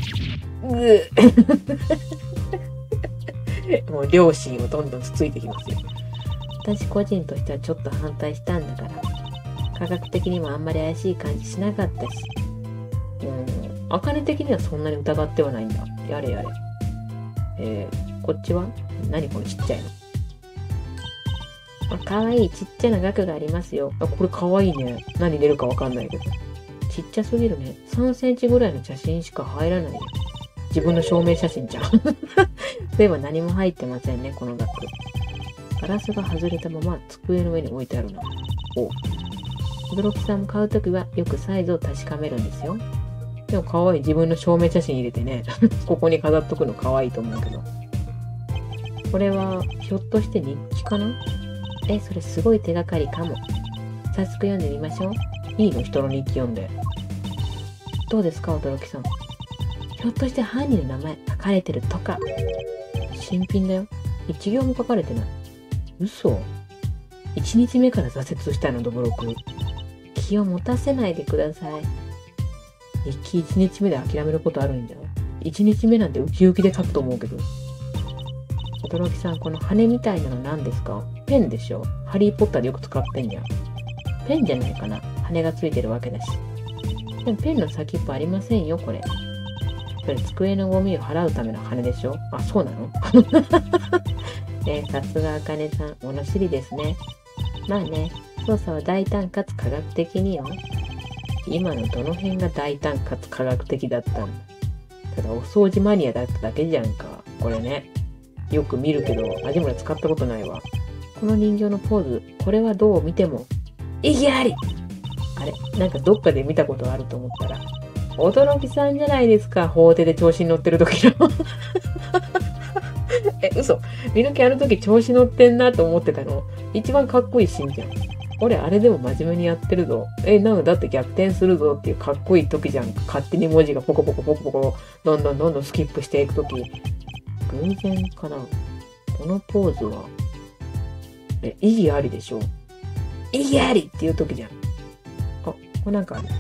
もう両親をどんどんつついてきますよ。私個人としてはちょっと反対したんだから。科学的にもあんまり怪しい感じしなかったし。茜的にはそんなに疑ってはないんだ。やれやれ。こっちは何このちっちゃいの。かわいいちっちゃな額がありますよ。これかわいいね。何出るかわかんないけど。ちっちゃすぎるね。3センチぐらいの写真しか入らないよ。自分の証明写真じゃん。そういえば何も入ってませんね、この額。ガラスが外れたまま机の上に置いてあるな。驚きさんも買うときはよくサイズを確かめるんですよ。でも可愛い自分の証明写真入れてね、ここに飾っとくの可愛いと思うけど。これはひょっとして日記かな？それすごい手がかりかも。早速読んでみましょう。 いいの人の日記読んで。どうですか、驚きさん。ひょっとして犯人の名前書かれてるとか。新品だよ。一行も書かれてない。嘘。一日目から挫折したの、ドブロク。気を持たせないでください。日記一日目で諦めることあるんだよ。一日目なんてウキウキで書くと思うけど。驚きさん、この羽みたいなの何ですか？ペンでしょ？ハリーポッターでよく使ってんじゃん。ペンじゃないかな？羽がついてるわけだし。でもペンの先っぽありませんよ、これ。それ机のゴミを払うための羽でしょ？あ、そうなの？さすがあかねさん、物知りですね。まあね、操作は大胆かつ科学的によ。今のどの辺が大胆かつ科学的だったんだ。ただお掃除マニアだっただけじゃんか。これね。よく見るけど、味村使ったことないわ。この人形のポーズ、これはどう見ても、意義あり！あれ、なんかどっかで見たことあると思ったら、驚きさんじゃないですか、法廷で調子に乗ってる時の。嘘。みるきあの時調子乗ってんなと思ってたの。一番かっこいいシーンじゃん。俺、あれでも真面目にやってるぞ。なんかだって逆転するぞっていうかっこいい時じゃん。勝手に文字がポコポコポコポコ、どんどんスキップしていく時。偶然かな？このポーズは、意義ありでしょ？意義ありっていう時じゃん。あ、これなんかある。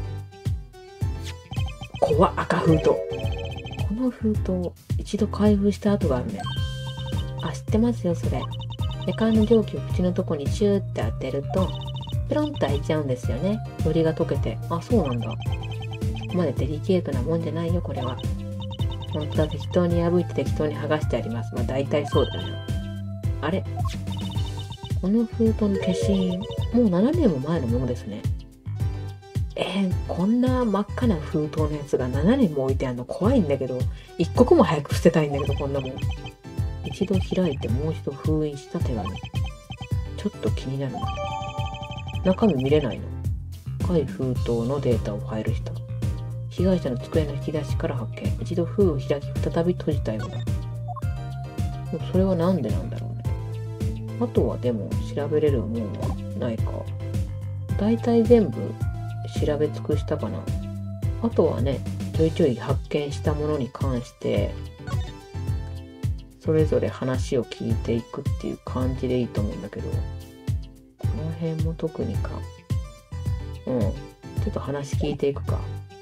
怖っ、赤封筒。この封筒、一度開封した跡があるね。あ、知ってますよ、それ。夜間の蒸気を口のとこにシューって当てると、ペロンと開いちゃうんですよね。糊が溶けて。あ、そうなんだ。そこまでデリケートなもんじゃないよ、これは。本当は適当に破いて適当に剥がしてあります。まあ大体そうだよね。あれ？この封筒の消印、もう7年も前のものですね。こんな真っ赤な封筒のやつが7年も置いてあるの怖いんだけど、一刻も早く捨てたいんだけど、こんなもん。一度開いてもう一度封印した手紙。ちょっと気になるな。中身見れないの。赤い封筒のデータをファイルした。被害者の机の引き出しから発見。一度封を開き、再び閉じたようだ。それはなんでなんだろうね。あとはでも調べれるもんはないか。だいたい全部調べ尽くしたかな。あとはね、ちょいちょい発見したものに関して、それぞれ話を聞いていくっていう感じでいいと思うんだけど、この辺も特にか。ちょっと話聞いていくか。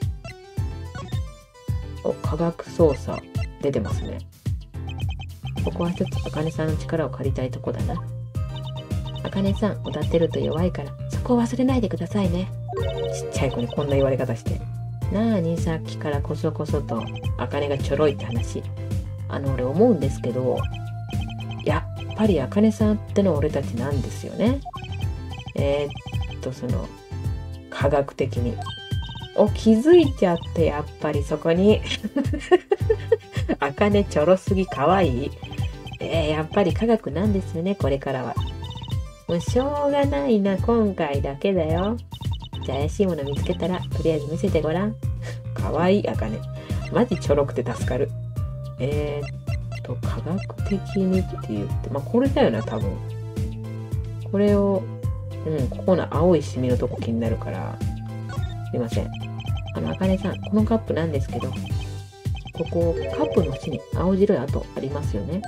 科学捜査出てますね。ここは一つあかねさんの力を借りたいとこだな。あかねさん、歌ってると弱いから、そこを忘れないでくださいね。ちっちゃい子にこんな言われ方して。なーに、さっきからこそこそと、あかねがちょろいって話。俺思うんですけど、やっぱりあかねさんっての俺たちなんですよね。科学的に。気づいちゃって、やっぱりそこに。あかねちょろすぎかわいい。やっぱり科学なんですよね、これからは。もうしょうがないな、今回だけだよ。じゃあ怪しいもの見つけたら、とりあえず見せてごらん。かわいい、あかね。マジちょろくて助かる。科学的にって言って、これだよな、多分。これを、ここの青いシミのとこ気になるから、すいません。あかねさん、このカップなんですけど、ここ、カップの縁に青白い跡ありますよね。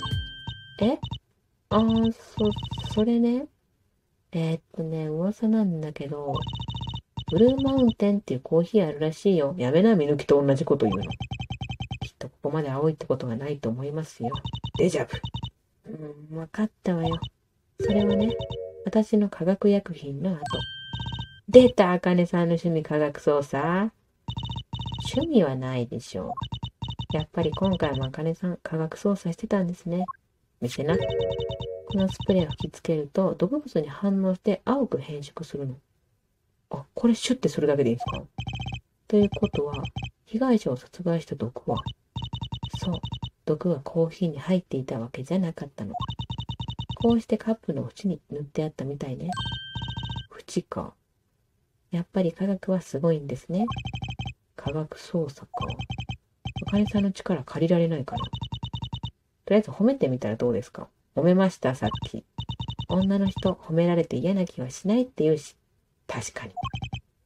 それね。噂なんだけど、ブルーマウンテンっていうコーヒーあるらしいよ。やめな、みぬきと同じこと言うの。きっとここまで青いってことがないと思いますよ。デジャブ。わかったわよ。それはね、私の化学薬品の後。出た、あかねさんの趣味科学捜査。趣味はないでしょう。やっぱり今回もあかねさん科学捜査してたんですね。見せな。このスプレーを吹きつけると毒物に反応して青く変色するの。これシュッてするだけでいいんですか？ということは、被害者を殺害した毒は、そう、毒はコーヒーに入っていたわけじゃなかったの。こうしてカップの縁に塗ってあったみたいね。縁か。やっぱり科学はすごいんですね。科学捜査か。あかねさんの力借りられないかな。とりあえず褒めてみたらどうですか？褒めました、さっき。女の人褒められて嫌な気はしないって言うし。確かに。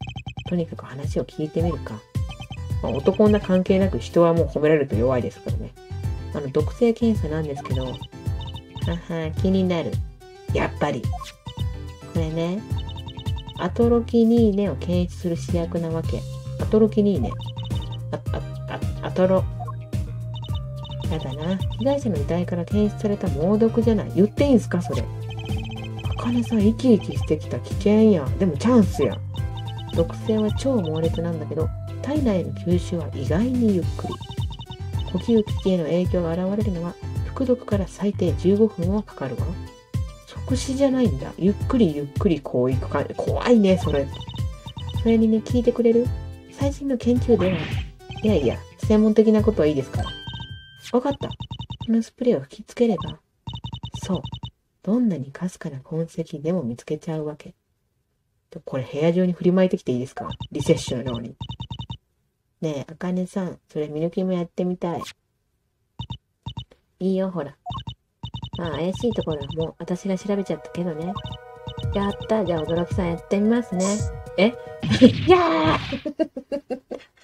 とにかく話を聞いてみるか。まあ、男女関係なく人はもう褒められると弱いですからね。毒性検査なんですけど、はは、気になる。やっぱり。これね、アトロキニーネを検出する試薬なわけ。アトロキニーネ。アトロ。やだな。被害者の遺体から検出された猛毒じゃない。言っていいんすかそれ。あかねさん、生き生きしてきた。危険や。でもチャンスや。毒性は超猛烈なんだけど、体内の吸収は意外にゆっくり。呼吸器系の影響が現れるのは、服毒から最低15分はかかるわ。即死じゃないんだ。ゆっくりゆっくりこういく感じ。怖いね、それ。それにね、聞いてくれる？最新の研究では、いやいや、専門的なことはいいですから。わかった。このスプレーを吹きつければ、そう。どんなにかすかな痕跡でも見つけちゃうわけ。これ部屋中に振りまいてきていいですか？リセッシュのように。ねえ、あかねさん、それ見抜きもやってみたい。いいよ、ほら。まあ、怪しいところはもう私が調べちゃったけどね。やった。じゃあ、驚きさんやってみますね。えいやー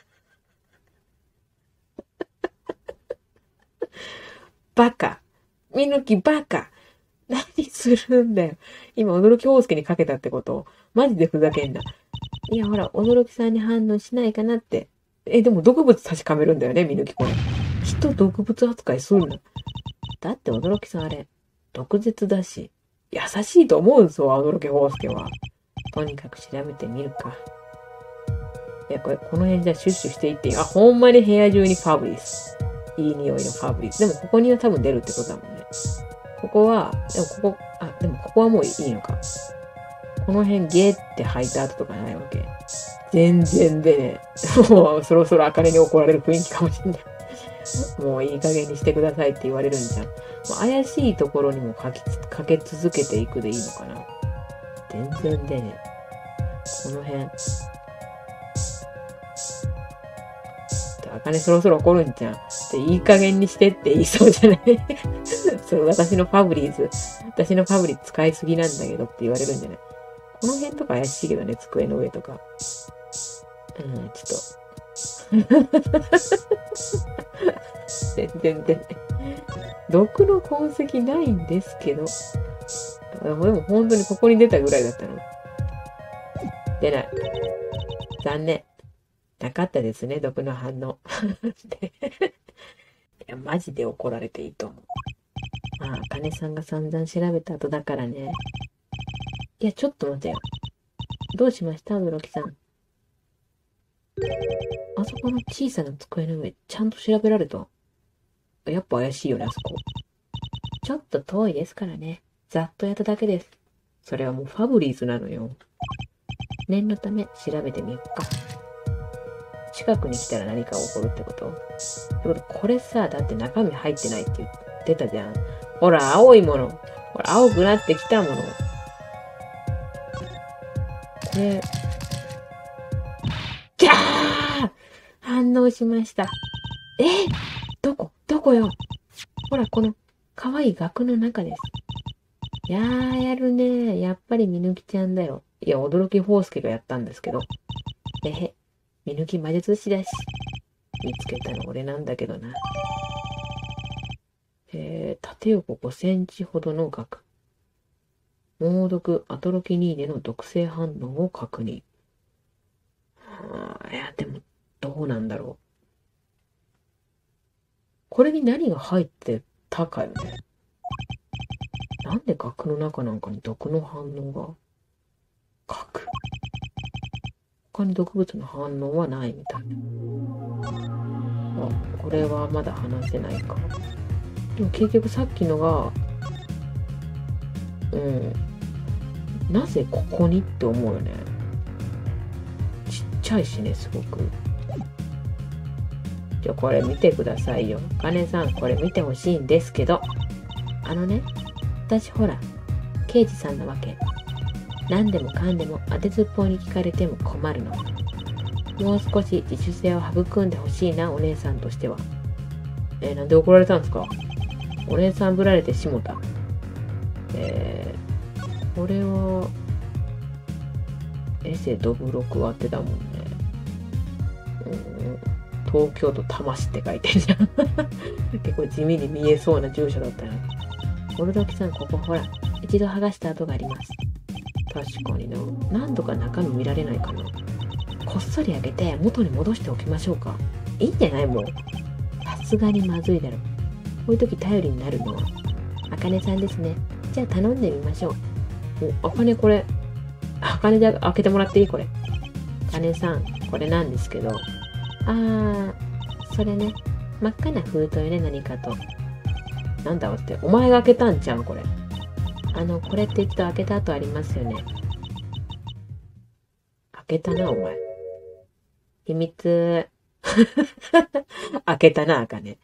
バカ。見抜きバカ。何するんだよ。今、驚き大介にかけたってこと？マジでふざけんな。いや、ほら、驚きさんに反応しないかなって。でも毒物確かめるんだよね、見抜きこれ。人毒物扱いするな。だって驚きさんあれ、毒舌だし、優しいと思うぞ、驚き大介は。とにかく調べてみるか。いや、この辺じゃシュッシュしていっていい。あ、ほんまに部屋中にファブリス。いい匂いのファブリス。でもここには多分出るってことだもんね。ここは、でもここはもういいのか。この辺ゲーって吐いた後とかないわけ。全然でね、もうそろそろ茜に怒られる雰囲気かもしれない。もういい加減にしてくださいって言われるんじゃん。もう怪しいところにもかけ続けていくでいいのかな。全然でね、この辺。茜そろそろ怒るんじゃん。で、いい加減にしてって言いそうじゃないそれ私のファブリー使いすぎなんだけどって言われるんじゃない？この辺とか怪しいけどね、机の上とか。ちょっと。全然出ない。毒の痕跡ないんですけど。でも本当にここに出たぐらいだったの。出ない。残念。なかったですね、毒の反応。いや、マジで怒られていいと思う。まあ、あかねさんが散々調べた後だからね。いや、ちょっと待てよ。どうしました驚きさん。あそこの小さな机の上、ちゃんと調べられた？やっぱ怪しいよね、あそこ。ちょっと遠いですからね。ざっとやっただけです。それはもうファブリーズなのよ。念のため調べてみよっか。近くに来たら何か起こるってこと？これさ、だって中身入ってないって言ってたじゃん。ほら、青いもの。ほら、青くなってきたもの。これ、キャー！反応しました。どこよ？ほら、この可愛い額の中です。やるね。やっぱりみぬきちゃんだよ。いや、驚きホースケがやったんですけど。みぬき魔術師だし。見つけたの俺なんだけどな。縦横5センチほどの額。猛毒アトロキニーネの毒性反応を確認。でも、どうなんだろう。これに何が入ってたかよね。なんで額の中なんかに毒の反応が？額。他に毒物の反応はないみたい。これはまだ話せないか。でも結局さっきのが、なぜここにって思うよね。ちっちゃいしね、すごく。じゃあこれ見てくださいよ。かねさん、これ見てほしいんですけど。私ほら、刑事さんなわけ。何でもかんでも当てずっぽうに聞かれても困るの。もう少し自主性を育んでほしいな、お姉さんとしては。なんで怒られたんですか？お姉さんぶられてしもた。これは、エセドブロク割ってたもんね。 東京都多摩市って書いてるじゃん。結構地味に見えそうな住所だったな。オルドキさん、ここほら、一度剥がした跡があります。確かにな。何度か中身見られないかな。こっそり開けて元に戻しておきましょうか。いいんじゃないもう。さすがにまずいだろ。こういう時頼りになるのは。あかねさんですね。じゃあ頼んでみましょう。お、あかねこれ。あかねで開けてもらっていいこれ。あかねさん、これなんですけど。それね。真っ赤な封筒よね、何かと。なんだって、お前が開けたんちゃうんこれ。これって一度開けた後ありますよね。開けたな、お前。秘密。開けたな、あかね。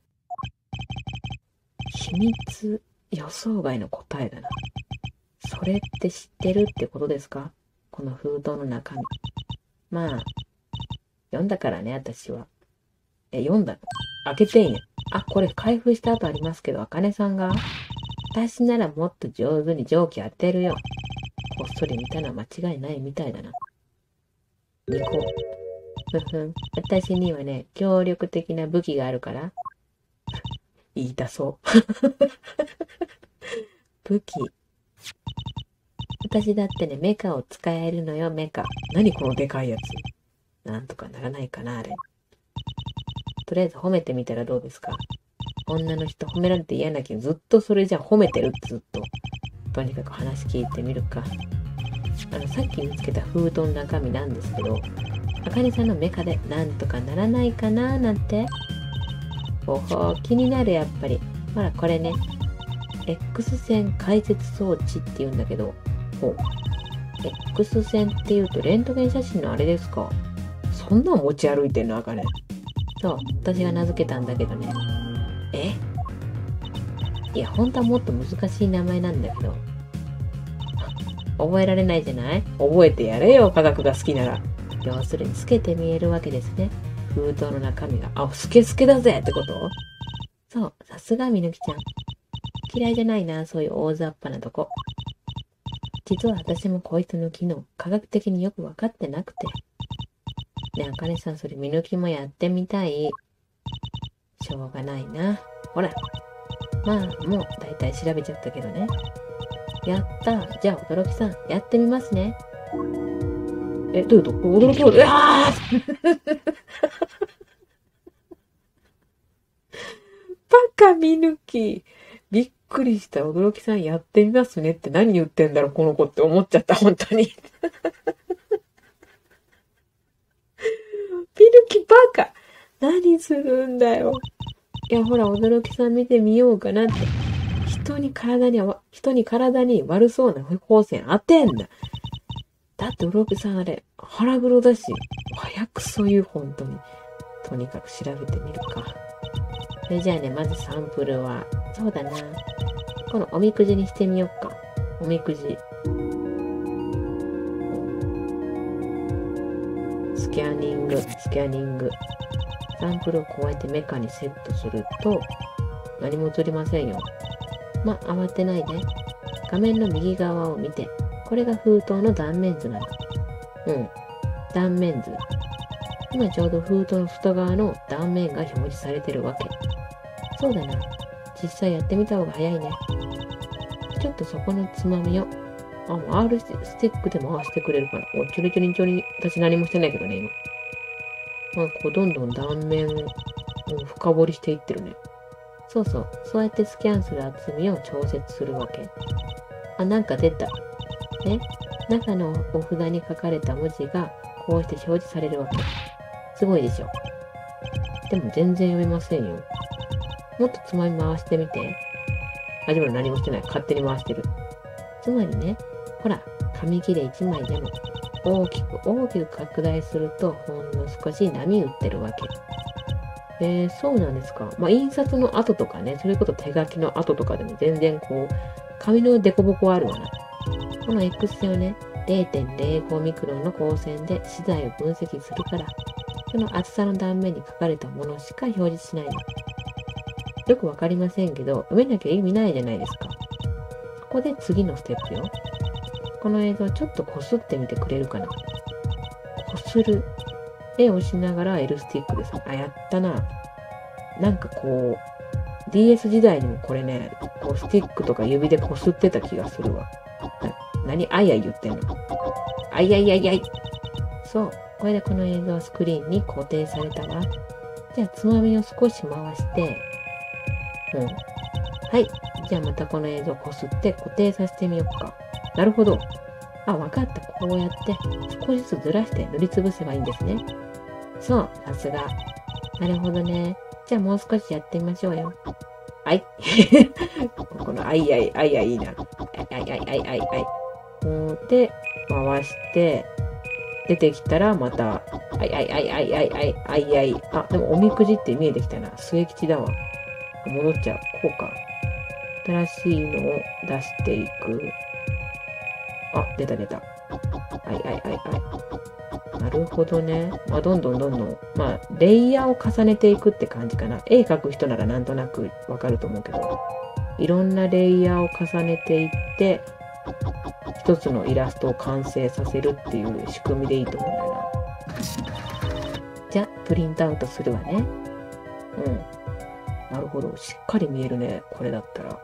秘密、予想外の答えだな。それって知ってるってことですか？この封筒の中身。まあ、読んだからね、私は。読んだの？開けてんや。これ開封した後ありますけど、あかねさんが？私ならもっと上手に蒸気当てるよ。こっそり見たのは間違いないみたいだな。ニコ。私にはね、強力的な武器があるから。言いたそう。武器。私だってね、メカを使えるのよ、メカ。何このでかいやつ。なんとかならないかな、あれ。とりあえず褒めてみたらどうですか？女の人褒められて嫌な気ずっとそれじゃ褒めてるってずっと。とにかく話聞いてみるか。さっき見つけた封筒の中身なんですけど、あかねさんのメカでなんとかならないかななんて。ほほう、気になるやっぱり。ほら、これね。X 線解説装置って言うんだけど、ほう。X 線って言うとレントゲン写真のあれですか？そんなん持ち歩いてんのあかね。そう、私が名付けたんだけどね。いや、本当はもっと難しい名前なんだけど。覚えられないじゃない？覚えてやれよ、科学が好きなら。要するに透けて見えるわけですね。封筒の中身が。スケスケだぜってこと？そう、さすがみぬきちゃん。嫌いじゃないな、そういう大雑把なとこ。実は私もこいつの機能、科学的によくわかってなくて。ねえ、あかねさん、それみぬきもやってみたい？しょうがないな。ほら。まあ、もうだいたい調べちゃったけどね。やったー。じゃあ、驚きさん、やってみますね。どういうこと？驚きを、バカ見抜き。びっくりした。驚きさん、やってみますねって何言ってんだろう、この子って思っちゃった、本当に。見抜きバカ。何するんだよ。いや、ほら、驚きさん見てみようかなって。人に体に悪そうな光線当てんだ。だって驚きさんあれ、腹黒だし、早くそういう本当に。とにかく調べてみるか。それじゃあね、まずサンプルは、そうだな。このおみくじにしてみよっか。おみくじ。スキャニング。サンプルをこうやってメカにセットすると、何も映りませんよ。慌てないで。画面の右側を見て、これが封筒の断面図なんだ。断面図。今ちょうど封筒の外側の断面が表示されてるわけ。そうだな。実際やってみた方が早いね。ちょっとそこのつまみを、R スティックで回してくれるから。ちょりちょりちょり、私何もしてないけどね、今。こうどんどん断面を深掘りしていってるね。そうそう。そうやってスキャンする厚みを調節するわけ。なんか出た。ね。中のお札に書かれた文字がこうして表示されるわけ。すごいでしょ。でも全然読めませんよ。もっとつまみ回してみて。自分何もしてない。勝手に回してる。つまりね、ほら、紙切れ1枚でも大きく拡大するとほんの少し波打ってるわけ。そうなんですか。印刷の跡とかね、それこそ手書きの跡とかでも全然紙のデコボコあるわな。この X 線をね、0.05 ミクロンの光線で資材を分析するから、その厚さの断面に書かれたものしか表示しないの。よくわかりませんけど、読めなきゃ意味ないじゃないですか。そこで次のステップよ。この映像ちょっとこすってみてくれるかな。こする。 A を押しながら L スティックです。あ、やったな。なんかこう、DS 時代にもこれね、こうスティックとか指でこすってた気がするわ。何あいあい言ってんの？あいあいあいあい。そう。これでこの映像スクリーンに固定されたわ。じゃあ、つまみを少し回して、はい。じゃあまたこの映像をこすって固定させてみようか。なるほど。あ、わかった。こうやって少しずつずらして塗りつぶせばいいんですね。そう、さすが。なるほどね。じゃあもう少しやってみましょうよ。はい。このあいあい、あいあいいいな。あいあいあいあいあいあい。で、回して、出てきたらまた、あいあいあいあいあいあいあいあい。あ、でもおみくじって見えてきたな。末吉だわ。戻っちゃう。こうか。新しいのを出していく。あ、出た出た。はいはいはいはい。なるほどね。まあ、どんどん、まあ、レイヤーを重ねていくって感じかな。絵描く人ならなんとなくわかると思うけど、いろんなレイヤーを重ねていって、一つのイラストを完成させるっていう仕組みでいいと思うんだよな。じゃあ、プリントアウトするわね。なるほど。しっかり見えるね。これだったら。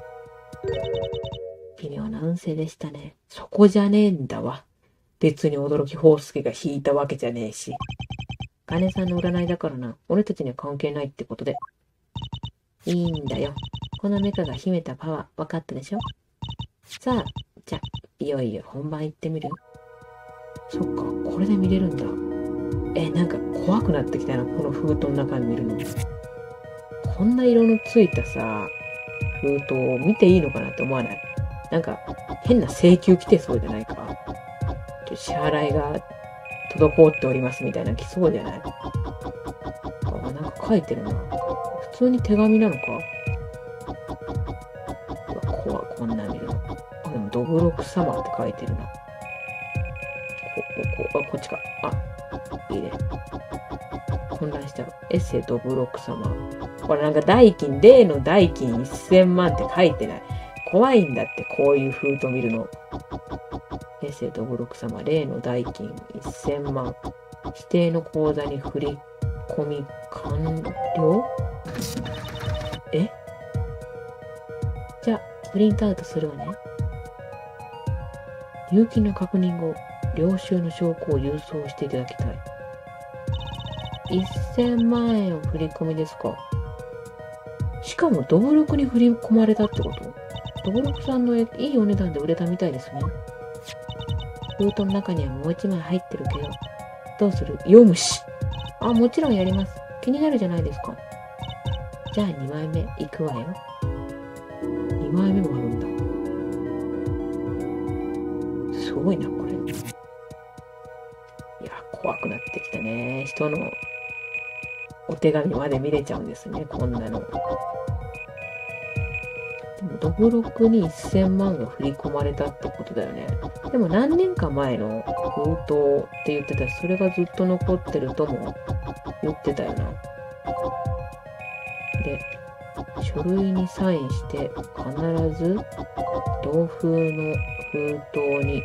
微妙な運勢でしたね。そこじゃねえんだわ。別に驚き宝介が引いたわけじゃねえし。金さんの占いだからな。俺たちには関係ないってことで。いいんだよ。このメカが秘めたパワー、分かったでしょ？さあ、じゃ、いよいよ本番行ってみる？そっか、これで見れるんだ。なんか怖くなってきたな、この封筒の中に見るの。こんな色のついたさ、封筒を見ていいのかなって思わない？なんか、変な請求来てそうじゃないか？支払いが滞っておりますみたいな来そうじゃない？あ、なんか書いてるな。普通に手紙なのか？怖い、こんなん見るの。あ、でもドブロク様って書いてるな。こっちか。あ、いいね。混乱しちゃう。エッセイドブロク様。これなんか代金、例の代金1000万って書いてない。怖いんだって、こういう封筒見るの。エッセイドブロク様、例の代金1000万。指定の口座に振り込み完了？じゃあ、プリントアウトするわね。入金の確認後、領収の証拠を郵送していただきたい。1000万円を振り込みですか。しかもドブロクに振り込まれたってこと？ドブロクさんのいいお値段で売れたみたいですね。封筒の中にはもう一枚入ってるけど、どうする？読むし。あ、もちろんやります。気になるじゃないですか。じゃあ2枚目いくわよ。2枚目もあるんだ。すごいな、これ。いや、怖くなってきたね。人のお手紙まで見れちゃうんですね、こんなの。でも、ドブロクに1000万が振り込まれたってことだよね。でも何年か前の封筒って言ってたし、それがずっと残ってるとも言ってたよな。で、書類にサインして必ず同封の封筒に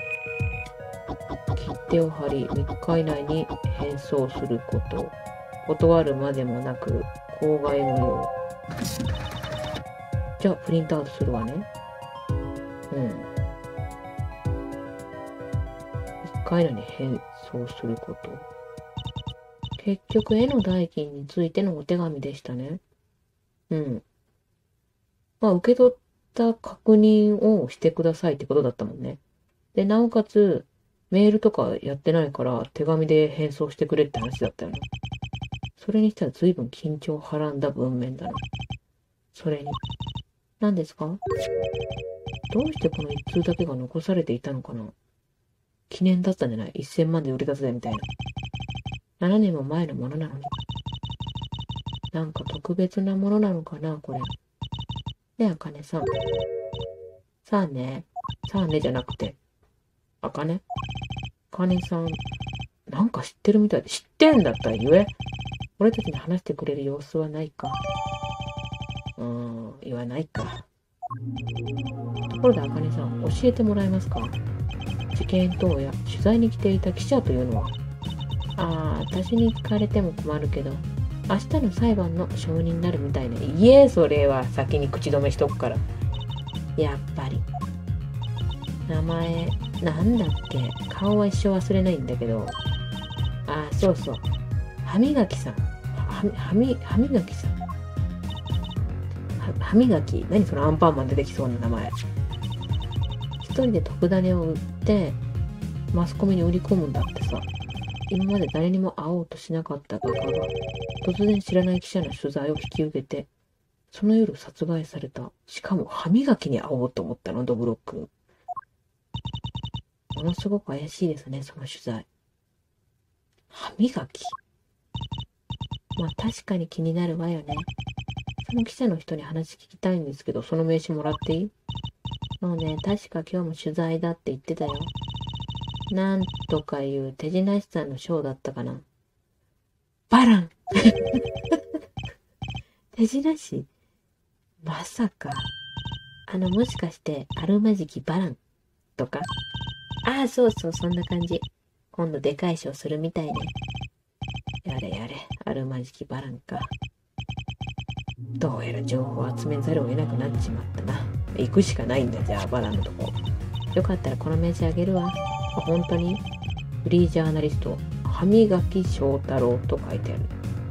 切手を貼り3日以内に返送すること。断るまでもなく口外無用。じゃあプリントアウトするわね。3日以内に返送すること。結局絵の代金についてのお手紙でしたね。まあ、受け取った確認をしてくださいってことだったもんね。で、なおかつ、メールとかやってないから、手紙で返送してくれって話だったよね。それにしては随分緊張をはらんだ文面だな。それに。何ですか？どうしてこの一通だけが残されていたのかな？記念だったんじゃない？ 1000 万で売れたぜみたいな。7年も前のものなのに。なんか特別なものなのかな、これ。ねえ、あかねさん。さあね。さあねじゃなくて。あかねさん、なんか知ってるみたいで、知ってんだったら言え。俺たちに話してくれる様子はないか。言わないか。ところで、あかねさん、教えてもらえますか？事件当夜、取材に来ていた記者というのは？ ああ、私に聞かれても困るけど、明日の裁判の証人になるみたいね。いえ、それは先に口止めしとくから。やっぱり。名前、なんだっけ。顔は一生忘れないんだけど。ああ、そうそう。歯磨きさん。歯磨きさん。歯磨き。何そのアンパンマン出てきそうな名前。一人で特ダネを売って、マスコミに売り込むんだってさ。今まで誰にも会おうとしなかった画家が、突然知らない記者の取材を引き受けて、その夜殺害された。しかも歯磨きに会おうと思ったの、ドブロック。ものすごく怪しいですね、その取材。歯磨き。まあ確かに気になるわよね。その記者の人に話聞きたいんですけど、その名刺もらっていい？もうね、確か今日も取材だって言ってたよ。なんとかいう手品師さんのショーだったかな。バラン手品師？まさか。もしかして、あるまじきバランとか？ああ、そうそう、そんな感じ。今度でかいショーするみたいね。やれやれ、あるまじきバランか。どうやら情報を集めざるを得なくなっちまったな。行くしかないんだ、じゃあ、バランのとこ。よかったらこの名刺あげるわ。本当に？フリージャーナリスト、歯磨き翔太郎と書いてある。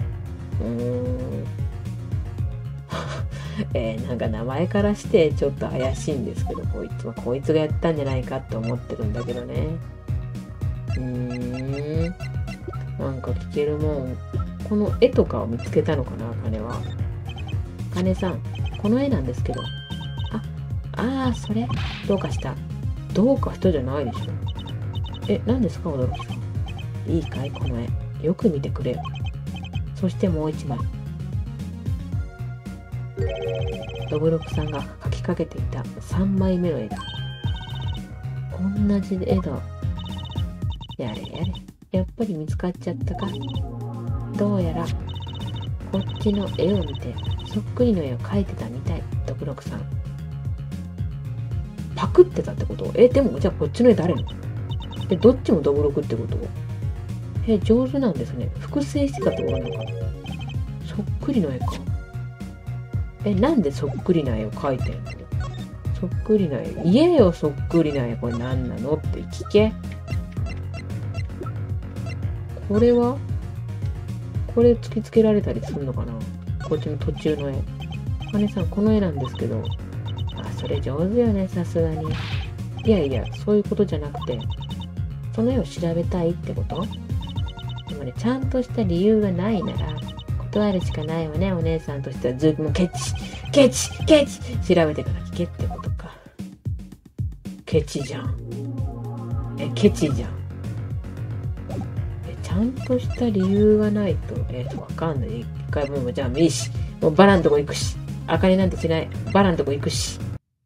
なんか名前からしてちょっと怪しいんですけど、こいつがやったんじゃないかって思ってるんだけどね。なんか聞けるもん。この絵とかを見つけたのかな、金は。金さん、この絵なんですけど。それどうかした？どうかしたじゃないでしょ。何ですか、驚きさん。いいかい、この絵。よく見てくれよ。そしてもう一枚。どぶろくさんが描きかけていた3枚目の絵だ。同じ絵だ。やれやれ。やっぱり見つかっちゃったか。どうやら、こっちの絵を見て、そっくりの絵を描いてたみたい、どぶろくさん。パクってたってこと？でも、じゃあこっちの絵誰の？どっちもどぶろくってこと？上手なんですね。複製してたってことなのかな？そっくりの絵か。なんでそっくりな絵を描いてんの？そっくりな絵。言えよ、そっくりな絵。これ何なのって聞け。これは？これ突きつけられたりするのかな？こっちの途中の絵。金さん、この絵なんですけど。それ上手よね、さすがに。いやいや、そういうことじゃなくて、その絵を調べたいってこと？でもね、ちゃんとした理由がないなら、断るしかないわね、お姉さんとしては。ずっともうケチ調べてから聞けってことか。ケチじゃん。ケチじゃん。ちゃんとした理由がないと、わかんない。一回もう、じゃあいいし、もうバランとこ行くし。あかりなんてしない。バランとこ行くし。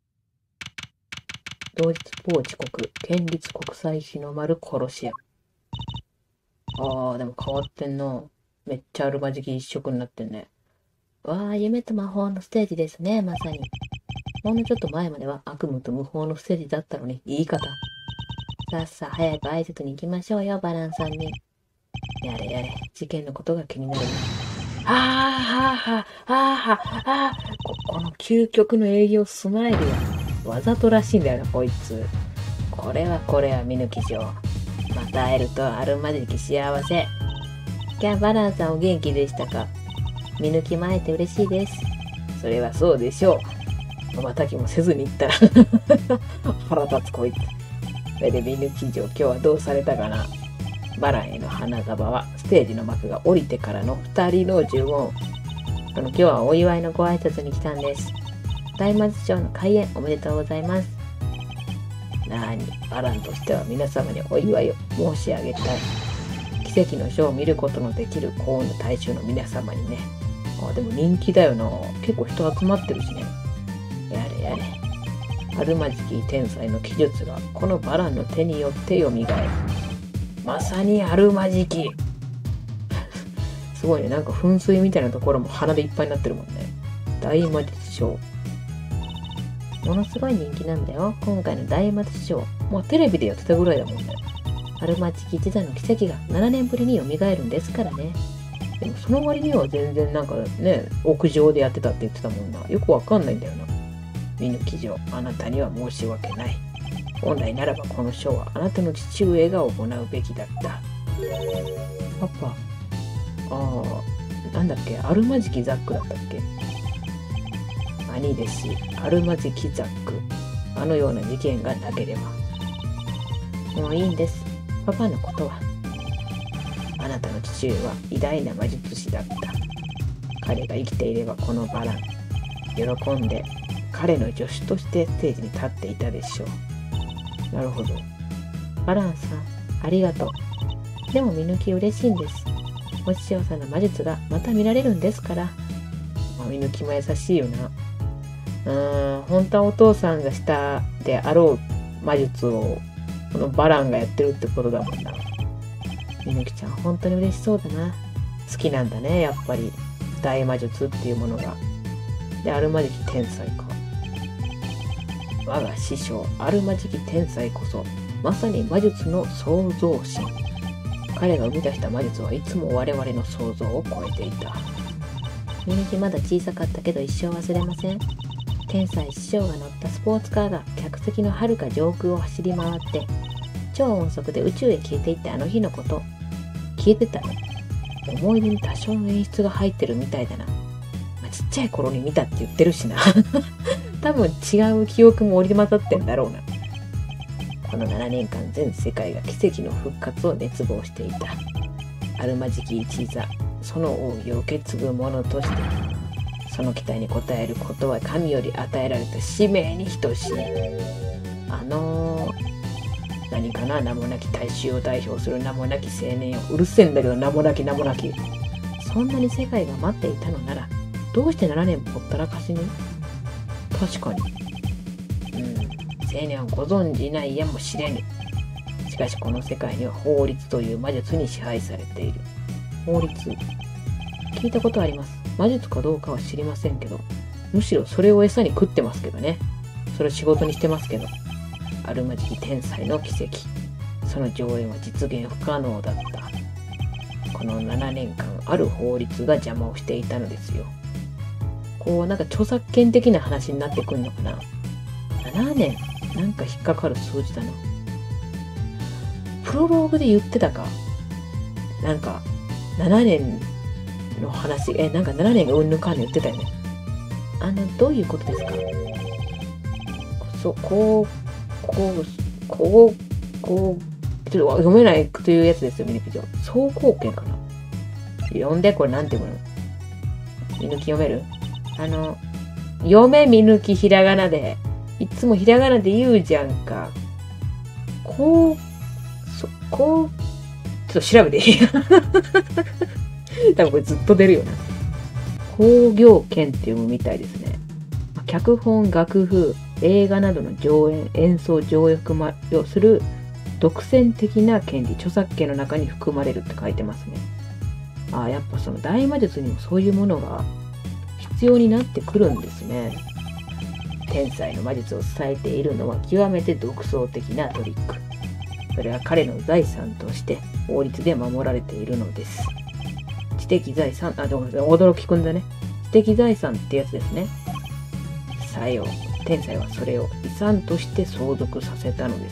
同日某時刻、県立国際日の丸殺し屋。でも変わってんな。めっちゃあるまじき一色になってんね。わあ、夢と魔法のステージですね、まさに。ほんのちょっと前までは悪夢と無法のステージだったのに、言い方。さっさ早く挨拶に行きましょうよ、バランさんに。やれやれ、事件のことが気になるな。この究極の営業スマイルや。わざとらしいんだよな、こいつ。これは見抜き状。また会えるとあるまじき幸せ。バランさんお元気でしたか？見抜き前って嬉しいです。それはそうでしょう。またきもせずに言ったら腹立つこいつ。それで見抜き状、今日はどうされたかな？バランへの花束はステージの幕が降りてからの2人の呪文。今日はお祝いのご挨拶に来たんです。大魔術賞の開演おめでとうございます。バランとしては皆様にお祝いを申し上げたい。奇跡のショーを見ることのできる幸運の大衆の皆様にね。でも人気だよな。結構人集まってるしね。やれやれ。あるまじき天才の記述がこのバランの手によって蘇る。まさにあるまじき。すごいね。なんか噴水みたいなところも鼻でいっぱいになってるもんね。大魔術賞。ものすごい人気なんだよ。今回の大魔術賞。テレビでやってたぐらいだもんね。 あるまじき一座の奇跡が7年ぶりに蘇るんですからね。でもその割には全然なんかね、屋上でやってたって言ってたもんな。よくわかんないんだよな。見抜き嬢、あなたには申し訳ない。本来ならばこのショーはあなたの父上が行うべきだった。パパ、なんだっけ、あるまじきザックだったっけ。兄弟子、あるまじきザック。あのような事件がなければ。もういいんです。パパのことは。あなたの父上は偉大な魔術師だった。彼が生きていればこのバラン、喜んで彼の助手としてステージに立っていたでしょう。なるほど。バランさん、ありがとう。でも見抜き嬉しいんです。お師匠さんの魔術がまた見られるんですから。見抜きも優しいよな。本当はお父さんがしたであろう魔術をこのバランがやってるってことだもんな。みぬきちゃん本当に嬉しそうだな。好きなんだね、やっぱり大魔術っていうものが。で、あるまじき天才か。我が師匠あるまじき天才こそまさに魔術の創造神。彼が生み出した魔術はいつも我々の想像を超えていた。みぬきまだ小さかったけど一生忘れません。天才師匠が乗ったスポーツカーが客席の遥か上空を走り回って超音速で宇宙へ消えていったあの日のこと。消えてたの？思い出に多少の演出が入ってるみたいだな。ちっちゃい頃に見たって言ってるしな。多分違う記憶も織り交ざってんだろうな。この7年間全世界が奇跡の復活を熱望していた。あるまじき一座、その王位を受け継ぐ者としてその期待に応えることは神より与えられた使命に等しい。何かな、名もなき大衆を代表する名もなき青年を。うるせえんだけど、名もなき名もなき。そんなに世界が待っていたのならどうして7年もほったらかしに。確かに。青年はご存じないやもしれぬ。しかしこの世界には法律という魔術に支配されている。法律、聞いたことあります。魔術かどうかは知りませんけど、むしろそれを餌に食ってますけどね。それを仕事にしてますけど。あるまじき天才の奇跡、その上演は実現不可能だった。この7年間ある法律が邪魔をしていたのですよ。こうなんか著作権的な話になってくるのかな。7年、なんか引っかかる数字だな。プロローグで言ってたか。なんか7年の話、なんか7年がうんぬかんぬ言ってたよね。どういうことですか。そう、こう、ちょっと読めないというやつですよ、みぬき嬢。総貢献かな。読んで、これなんて読むの？みぬき読める？読め、みぬきひらがなで。いつもひらがなで言うじゃんか。ちょっと調べていい？多分これずっと出るよな。興行権って読むみたいですね。脚本、楽譜、映画などの上演、演奏、上映をする独占的な権利、著作権の中に含まれるって書いてますね。やっぱその大魔術にもそういうものが必要になってくるんですね。天才の魔術を伝えているのは極めて独創的なトリック。それは彼の財産として法律で守られているのです。知的財産、驚きくんだね。知的財産ってやつですね。さよう。天才はそれを遺産として相続させたのです。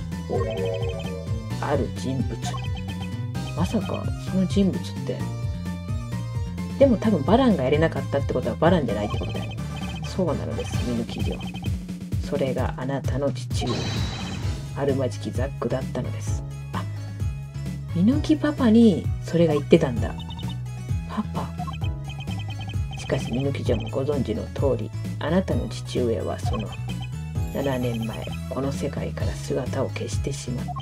ある人物。まさかその人物って。でも多分バランがやれなかったってことはバランじゃないってことだよね。そうなのです、見抜き嬢。それがあなたの父上、あるまじきザックだったのです。見抜きパパにそれが言ってたんだ。パパ。しかし見抜き嬢もご存知の通り、あなたの父上はその7年前、この世界から姿を消してしまった。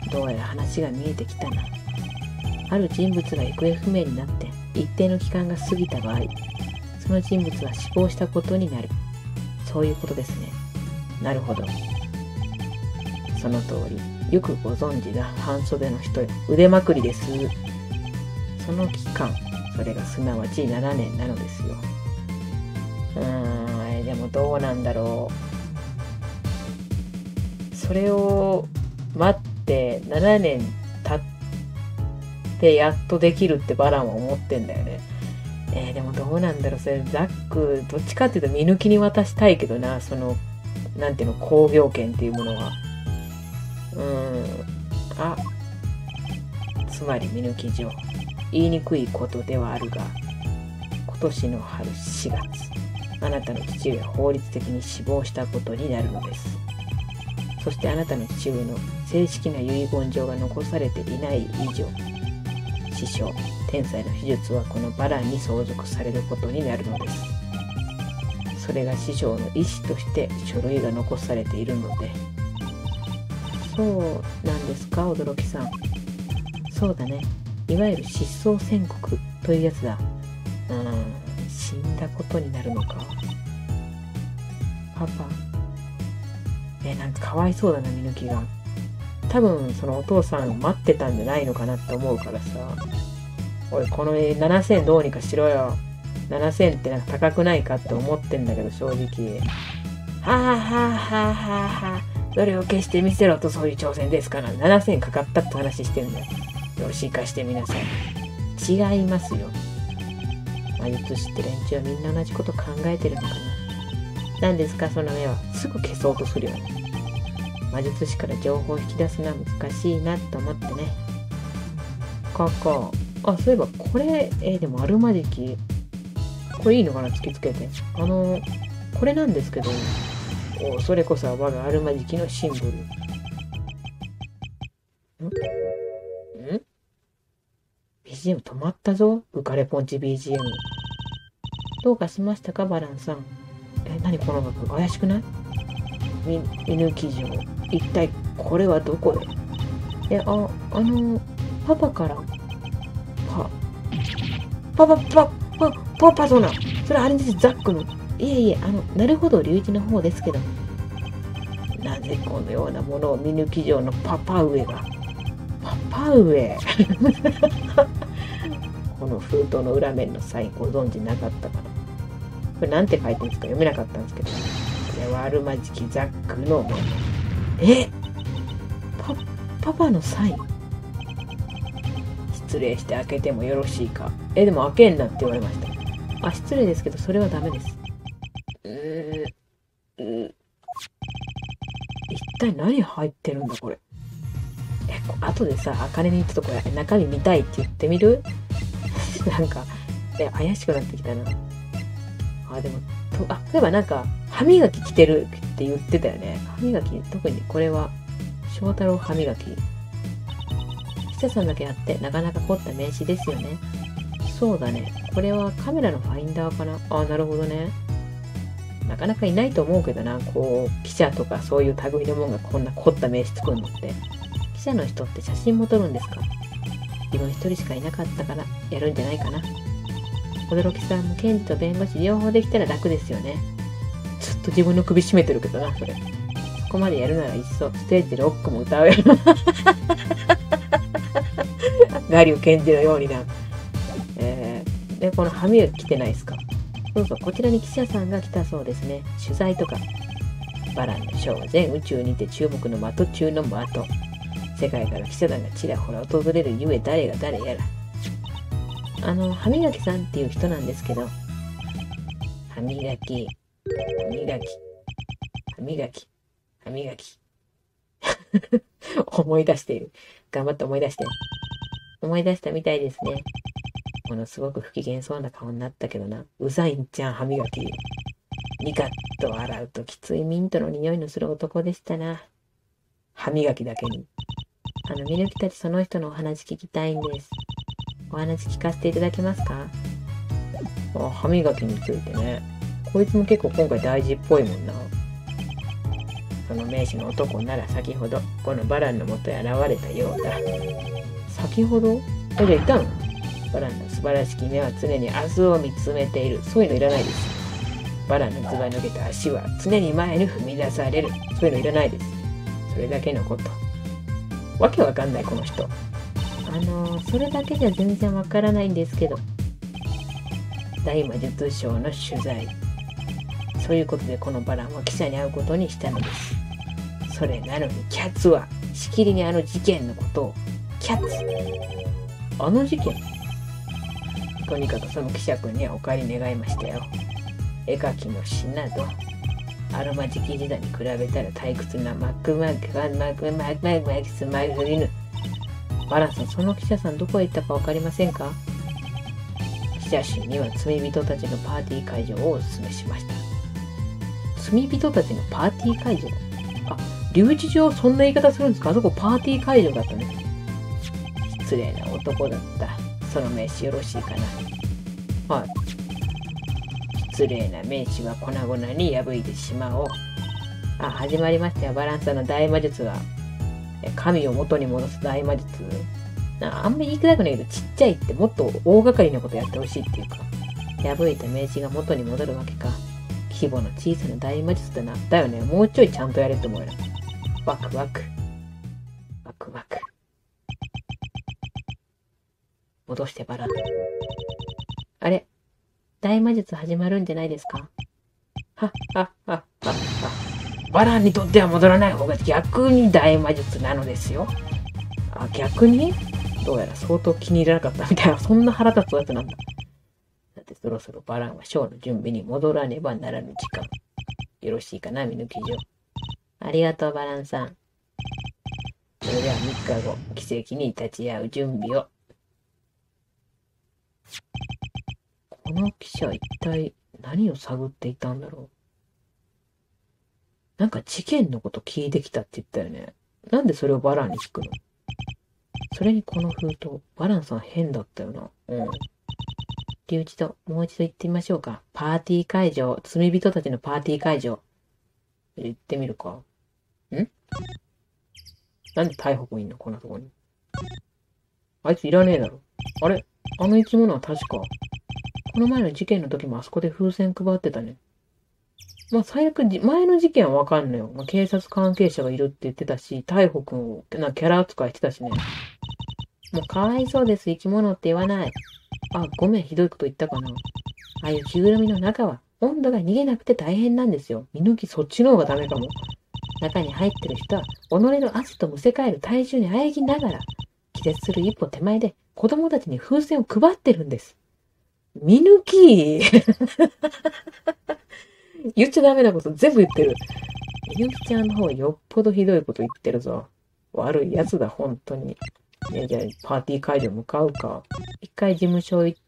どうやら話が見えてきたな。ある人物が行方不明になって一定の期間が過ぎた場合、その人物は死亡したことになる。そういうことですね。なるほど。その通り、よくご存知な半袖の人よ。腕まくりです。その期間、それがすなわち7年なのですよ。でもどうなんだろう。それを待っって7年経ってやっとできるってバランは思ってんだよね。でもどうなんだろう、それザックどっちかっていうと見抜きに渡したいけどな、そのなんていうの、興行権っていうものは。あ、つまり見抜き上、言いにくいことではあるが、今年の春4月、あなたの父上は法律的に死亡したことになるのです。そしてあなたの父上の正式な遺言状が残されていない以上、師匠、天才の秘術はこのバランに相続されることになるのです。それが師匠の意思として書類が残されているので。そうなんですか、驚きさん。そうだね。いわゆる失踪宣告というやつだ。死んだことになるのか。パパ。なんかかわいそうだな、みぬきが。多分そのお父さんを待ってたんじゃないのかなって思うからさ。おい、この7000どうにかしろよ。7000ってなんか高くないかって思ってんだけど、正直。はあはあはあはあはあ。それを消してみせろと、そういう挑戦ですから。7000かかったって話してんだよ。よし、貸してみなさい。違いますよ。魔術師って連中はみんな同じこと考えてるのかな。何ですか、その目は。すぐ消そうとするよね。魔術師から情報を引き出すのは難しいなと思ってね。あ、そういえばこれ、でもあるまじき。これいいのかな、突きつけて。これなんですけど、それこそは我があるまじきのシンボル。BGM 止まったぞ。浮かれポンチ BGM。どうかしましたか、バランさん。何この音楽、怪しくない？見抜き状。一体これはどこで？パパから。パソナ。それあれです、ザックの。いえ、なるほど、龍一の方ですけど。なぜこのようなものを見抜き状のパパ上が。パパ上この封筒の裏面のサインご存知なかったかな。これなんて書いてるんですか、読めなかったんですけど。これはあるまじきザックのもの。パパのサイン。失礼して開けてもよろしいか。でも開けんなって言われました。失礼ですけど、それはダメです。一体何入ってるんだ、これ。後でさ、あかねにちょっとこれ、中身見たいって言ってみる？なんか、怪しくなってきたな。でも、例えばなんか、歯磨き着てるって言ってたよね。歯磨き、特にこれは、翔太郎歯磨き。記者さんだけあって、なかなか凝った名刺ですよね。そうだね。これはカメラのファインダーかな。なるほどね。なかなかいないと思うけどな、記者とかそういう類のもんがこんな凝った名刺作るのって。記者の人って写真も撮るんですか？自分一人しかいなかったからやるんじゃないかな。驚きさんも検事と弁護士両方できたら楽ですよね。ずっと自分の首絞めてるけどな、それ。そこまでやるならいっそステージでロックも歌うよ。ガリュウ検事のようにな。で、この歯磨き来てないですか？そうそう、こちらに記者さんが来たそうですね。取材とか。バランのショーは全宇宙にて注目の的中の的。世界から記者団がちらほら訪れるゆえ誰が誰やら。歯磨きさんっていう人なんですけど、歯磨き。思い出している。頑張って思い出して。思い出したみたいですね。ものすごく不機嫌そうな顔になったけどな。うざいんちゃん、歯磨き。ニカッと洗うときついミントの匂いのする男でしたな。歯磨きだけに。みぬきたちその人のお話聞きたいんです。お話聞かせていただけますか？歯磨きについてね。こいつも結構今回大事っぽいもんな。その名士の男なら先ほどこのバランのもとへ現れたようだ。先ほど？じゃあいたの？バランの素晴らしき目は常に明日を見つめている。そういうのいらないです。バランのずば抜けた足は常に前に踏み出される。そういうのいらないです。それだけのこと。わけわかんないこの人。それだけじゃ全然わからないんですけど。大魔術商の取材。そういうことでこのバランは記者に会うことにしたのです。それなのにキャッツはしきりにあの事件のことをキャッチ。あの事件？とにかくその記者君にはお帰り願いましたよ。絵描きの詩など、あるまじき時代に比べたら退屈なマクスマグリヌ。バランさん、その記者さんどこへ行ったかわかりませんか？記者誌には罪人たちのパーティー会場をお勧めしました。罪人たちのパーティー会場？あ、留置場そんな言い方するんですか？あそこパーティー会場だったね。失礼な男だった。その名刺よろしいかな？はい。失礼な名刺は粉々に破いてしまおう。あ、始まりましたよ。バランさんの大魔術が。神を元に戻す大魔術。あんまり言いづらくないけど、ちっちゃいってもっと大掛かりなことやってほしいっていうか。破いた名刺が元に戻るわけか。規模の小さな大魔術だな。だよね。もうちょいちゃんとやれって思うよ。ワクワク。ワクワク。戻してバラン。あれ？大魔術始まるんじゃないですか？はっはっはっはっは。バランにとっては戻らない方が逆に大魔術なのですよ。あ、逆に？どうやら相当気に入らなかったみたいな、そんな腹立つやつなんだ。だってそろそろバランはショーの準備に戻らねばならぬ時間。よろしいかな、見抜き嬢。ありがとう、バランさん。それでは3日後、奇跡に立ち会う準備を。この記者一体何を探っていたんだろう。なんか事件のこと聞いてきたって言ったよね。なんでそれをバランに聞くの？それにこの封筒、バランさん変だったよな。うん。留置ともう一度行ってみましょうか。パーティー会場、罪人たちのパーティー会場。行ってみるか。なんで逮捕君いんのこんなとこに。あいついらねえだろ。あれ？あの生き物は確か、この前の事件の時もあそこで風船配ってたね。まあ最悪、前の事件はわかんないよ。まあ、警察関係者がいるって言ってたし、逮捕君をキャラ扱いしてたしね。もうかわいそうです、生き物って言わない。あ、ごめん、ひどいこと言ったかな。ああいう着ぐるみの中は、温度が逃げなくて大変なんですよ。見抜きそっちの方がダメかも。中に入ってる人は、己の汗とむせ返る体重にあえぎながら、気絶する一歩手前で、子供たちに風船を配ってるんです。見抜き言っちゃダメなこと全部言ってる。みゆきちゃんの方よっぽどひどいこと言ってるぞ。悪いやつだ、本当に。ね、じゃあ、パーティー会場向かうか。一回事務所行って、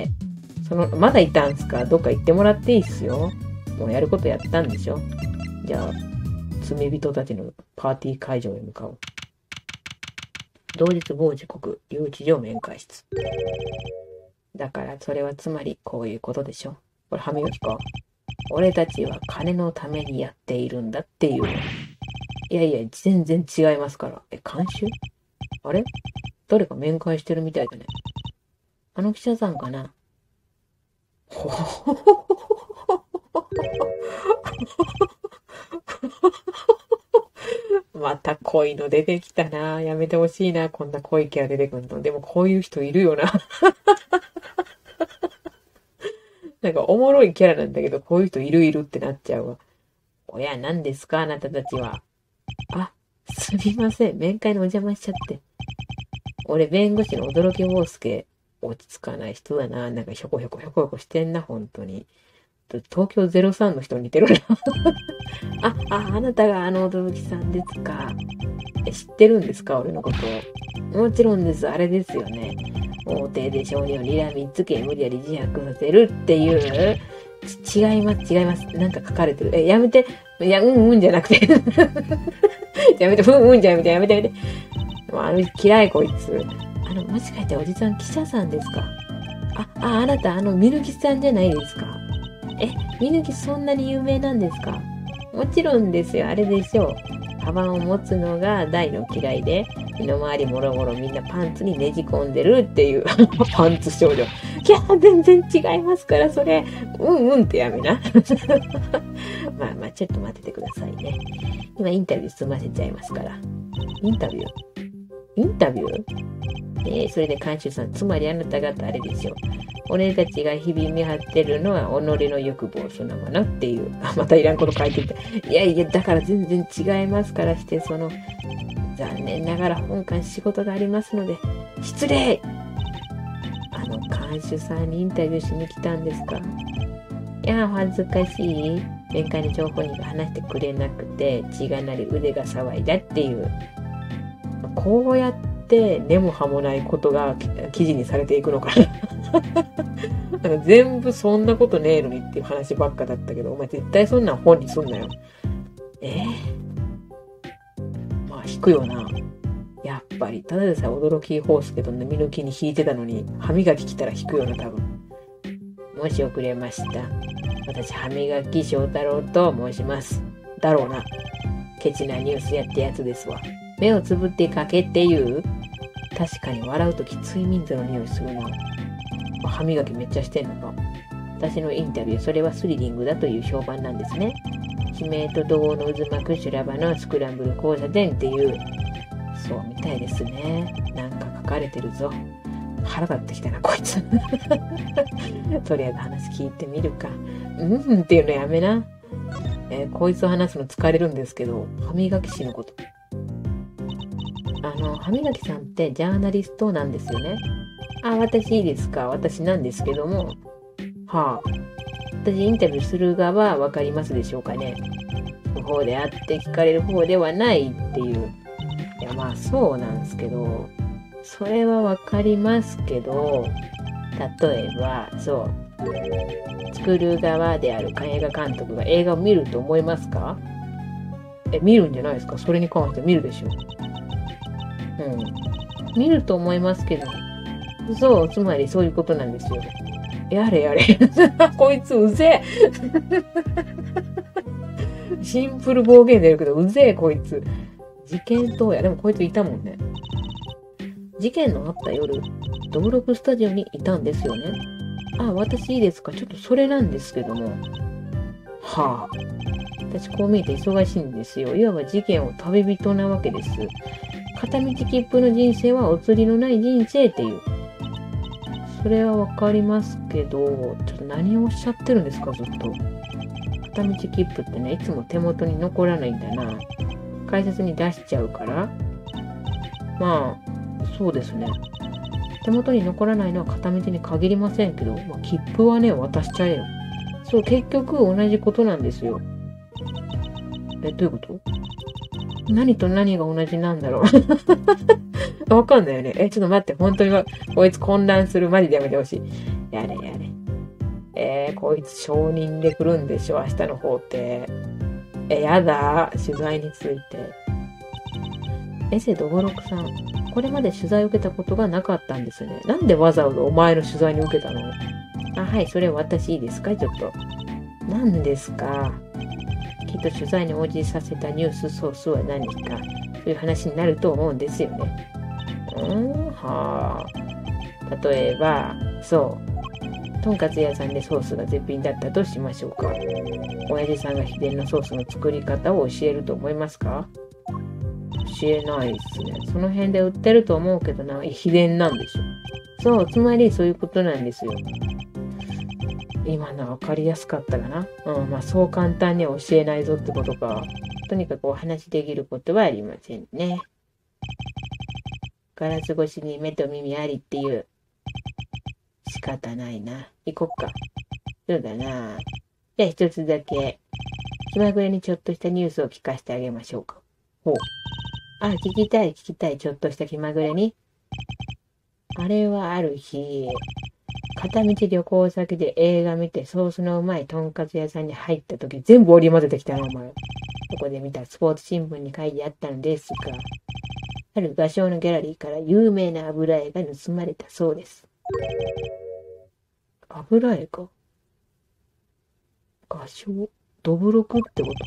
まだいたんすか？どっか行ってもらっていいっすよ。もうやることやったんでしょ？じゃあ、罪人たちのパーティー会場へ向かおう。同日某時刻、留置場面会室。だから、それはつまり、こういうことでしょ。これ、歯磨きか。俺たちは金のためにやっているんだっていう。いやいや、全然違いますから。監修？あれ？誰か面会してるみたいだね。あの記者さんかな？ほほほほほほ。また濃いの出てきたな。やめてほしいな。こんな濃いキャラ出てくるの。でもこういう人いるよな。なんかおもろいキャラなんだけど、こういう人いるってなっちゃうわ。おや、何ですかあなたたちは。あ、すみません。面会のお邪魔しちゃって。俺、弁護士の驚き坊介。落ち着かない人だな。なんかひょこひょこしてんな、本当に。東京03の人に似てるな。あなたがあの驚きさんですか。知ってるんですか俺のこと。もちろんです。あれですよね。法廷で証人を睨みつけ、無理やり自白させるっていう。違います。なんか書かれてる。やめて。いや、じゃなくて。やめて、じゃやめて。やめて。嫌いこいつ。もしかしておじさん記者さんですか？あなたみぬきさんじゃないですか？みぬきそんなに有名なんですか？もちろんですよ、あれでしょう。カバンを持つのが大の嫌いで、身の回りもろもろみんなパンツにねじ込んでるっていう、パンツ少女。いや、全然違いますから、それ。ってやめな。まあ、ちょっと待っててくださいね。今インタビュー済ませちゃいますから。インタビュー？それで監修さん、つまりあなた方あれですよ。俺たちが日々見張ってるのは己の欲望そのものっていう。またいらんこと書いてて。いや、だから全然違いますからして、 残念ながら本館仕事がありますので、失礼。監修さんにインタビューしに来たんですか？いや、恥ずかしい。面会の情報に話してくれなくて、血が鳴り腕が騒いだっていう。こうやって根も葉もないことが記事にされていくのかな。全部そんなことねえのにっていう話ばっかだったけど、お前絶対そんなん本にすんなよ。まあ引くよな。やっぱりただでさえ驚きホースけど見抜きに引いてたのに、歯磨き来たら引くよな多分。もし遅れました。私、歯磨き翔太郎と申します。だろうな。ケチなニュースやってやつですわ。目をつぶって書けって言う？確かに笑うとき睡眠剤の匂いするな。歯磨きめっちゃしてんのか。私のインタビュー、それはスリリングだという評判なんですね。地名と怒号の渦巻く修羅場のスクランブル交差点っていう。そうみたいですね。なんか書かれてるぞ。腹立ってきたな、こいつ。とりあえず話聞いてみるか。っていうのやめな。こいつを話すの疲れるんですけど、歯磨き師のこと。歯磨きさんってジャーナリストなんですよね。私いいですか？私なんですけども。私インタビューする側わかりますでしょうかね。不法であって聞かれる方ではないっていう。いや、まあそうなんですけど、それはわかりますけど、例えば、作る側である映画監督が映画を見ると思いますか？見るんじゃないですか？それに関して見るでしょ。見ると思いますけど、つまりそういうことなんですよ。やれやれ。こいつうぜえ。シンプル暴言出るけど、うぜえこいつ。事件当夜、でもこいついたもんね。事件のあった夜、ドブロクスタジオにいたんですよね。私いいですか？ちょっとそれなんですけども。私こう見えて忙しいんですよ。いわば事件を旅人なわけです。片道切符の人生はお釣りのない人生っていう。それはわかりますけど、ちょっと何をおっしゃってるんですか、ずっと。片道切符ってね、いつも手元に残らないんだな。改札に出しちゃうから。まあ、そうですね。手元に残らないのは片道に限りませんけど、切符はね、渡しちゃえよ。結局同じことなんですよ。どういうこと？何と何が同じなんだろう。わかんないよね。ちょっと待って、本当にこいつ混乱する。マジでやめてほしい。やれ。こいつ承認で来るんでしょ、明日の方って。やだ。取材について。エセドブロクさん、これまで取材を受けたことがなかったんですね。なんでわざわざお前の取材に受けたの？はい、それ私いいですか？ちょっと。何ですか？きっと取材に応じさせたニュースソースは何か、そういう話になると思うんですよね。例えば、とんかつ屋さんでソースが絶品だったとしましょうか。親父さんが秘伝のソースの作り方を教えると思いますか？教えないですね。その辺で売ってると思うけどな、秘伝なんでしょ。つまりそういうことなんですよ。今のは分かりやすかったかな。そう簡単には教えないぞってことか。とにかくお話しできることはありませんね。ガラス越しに目と耳ありっていう。仕方ないな。行こっか。そうだな。じゃあ一つだけ。気まぐれにちょっとしたニュースを聞かせてあげましょうか。聞きたい。ちょっとした気まぐれに。あれはある日、片道旅行先で映画見てソースのうまいとんかつ屋さんに入った時全部織り交ぜてきたな、お前。そこで見たスポーツ新聞に書いてあったのですが、ある画商のギャラリーから有名な油絵が盗まれたそうです。油絵か？画商？ドブロクってこと？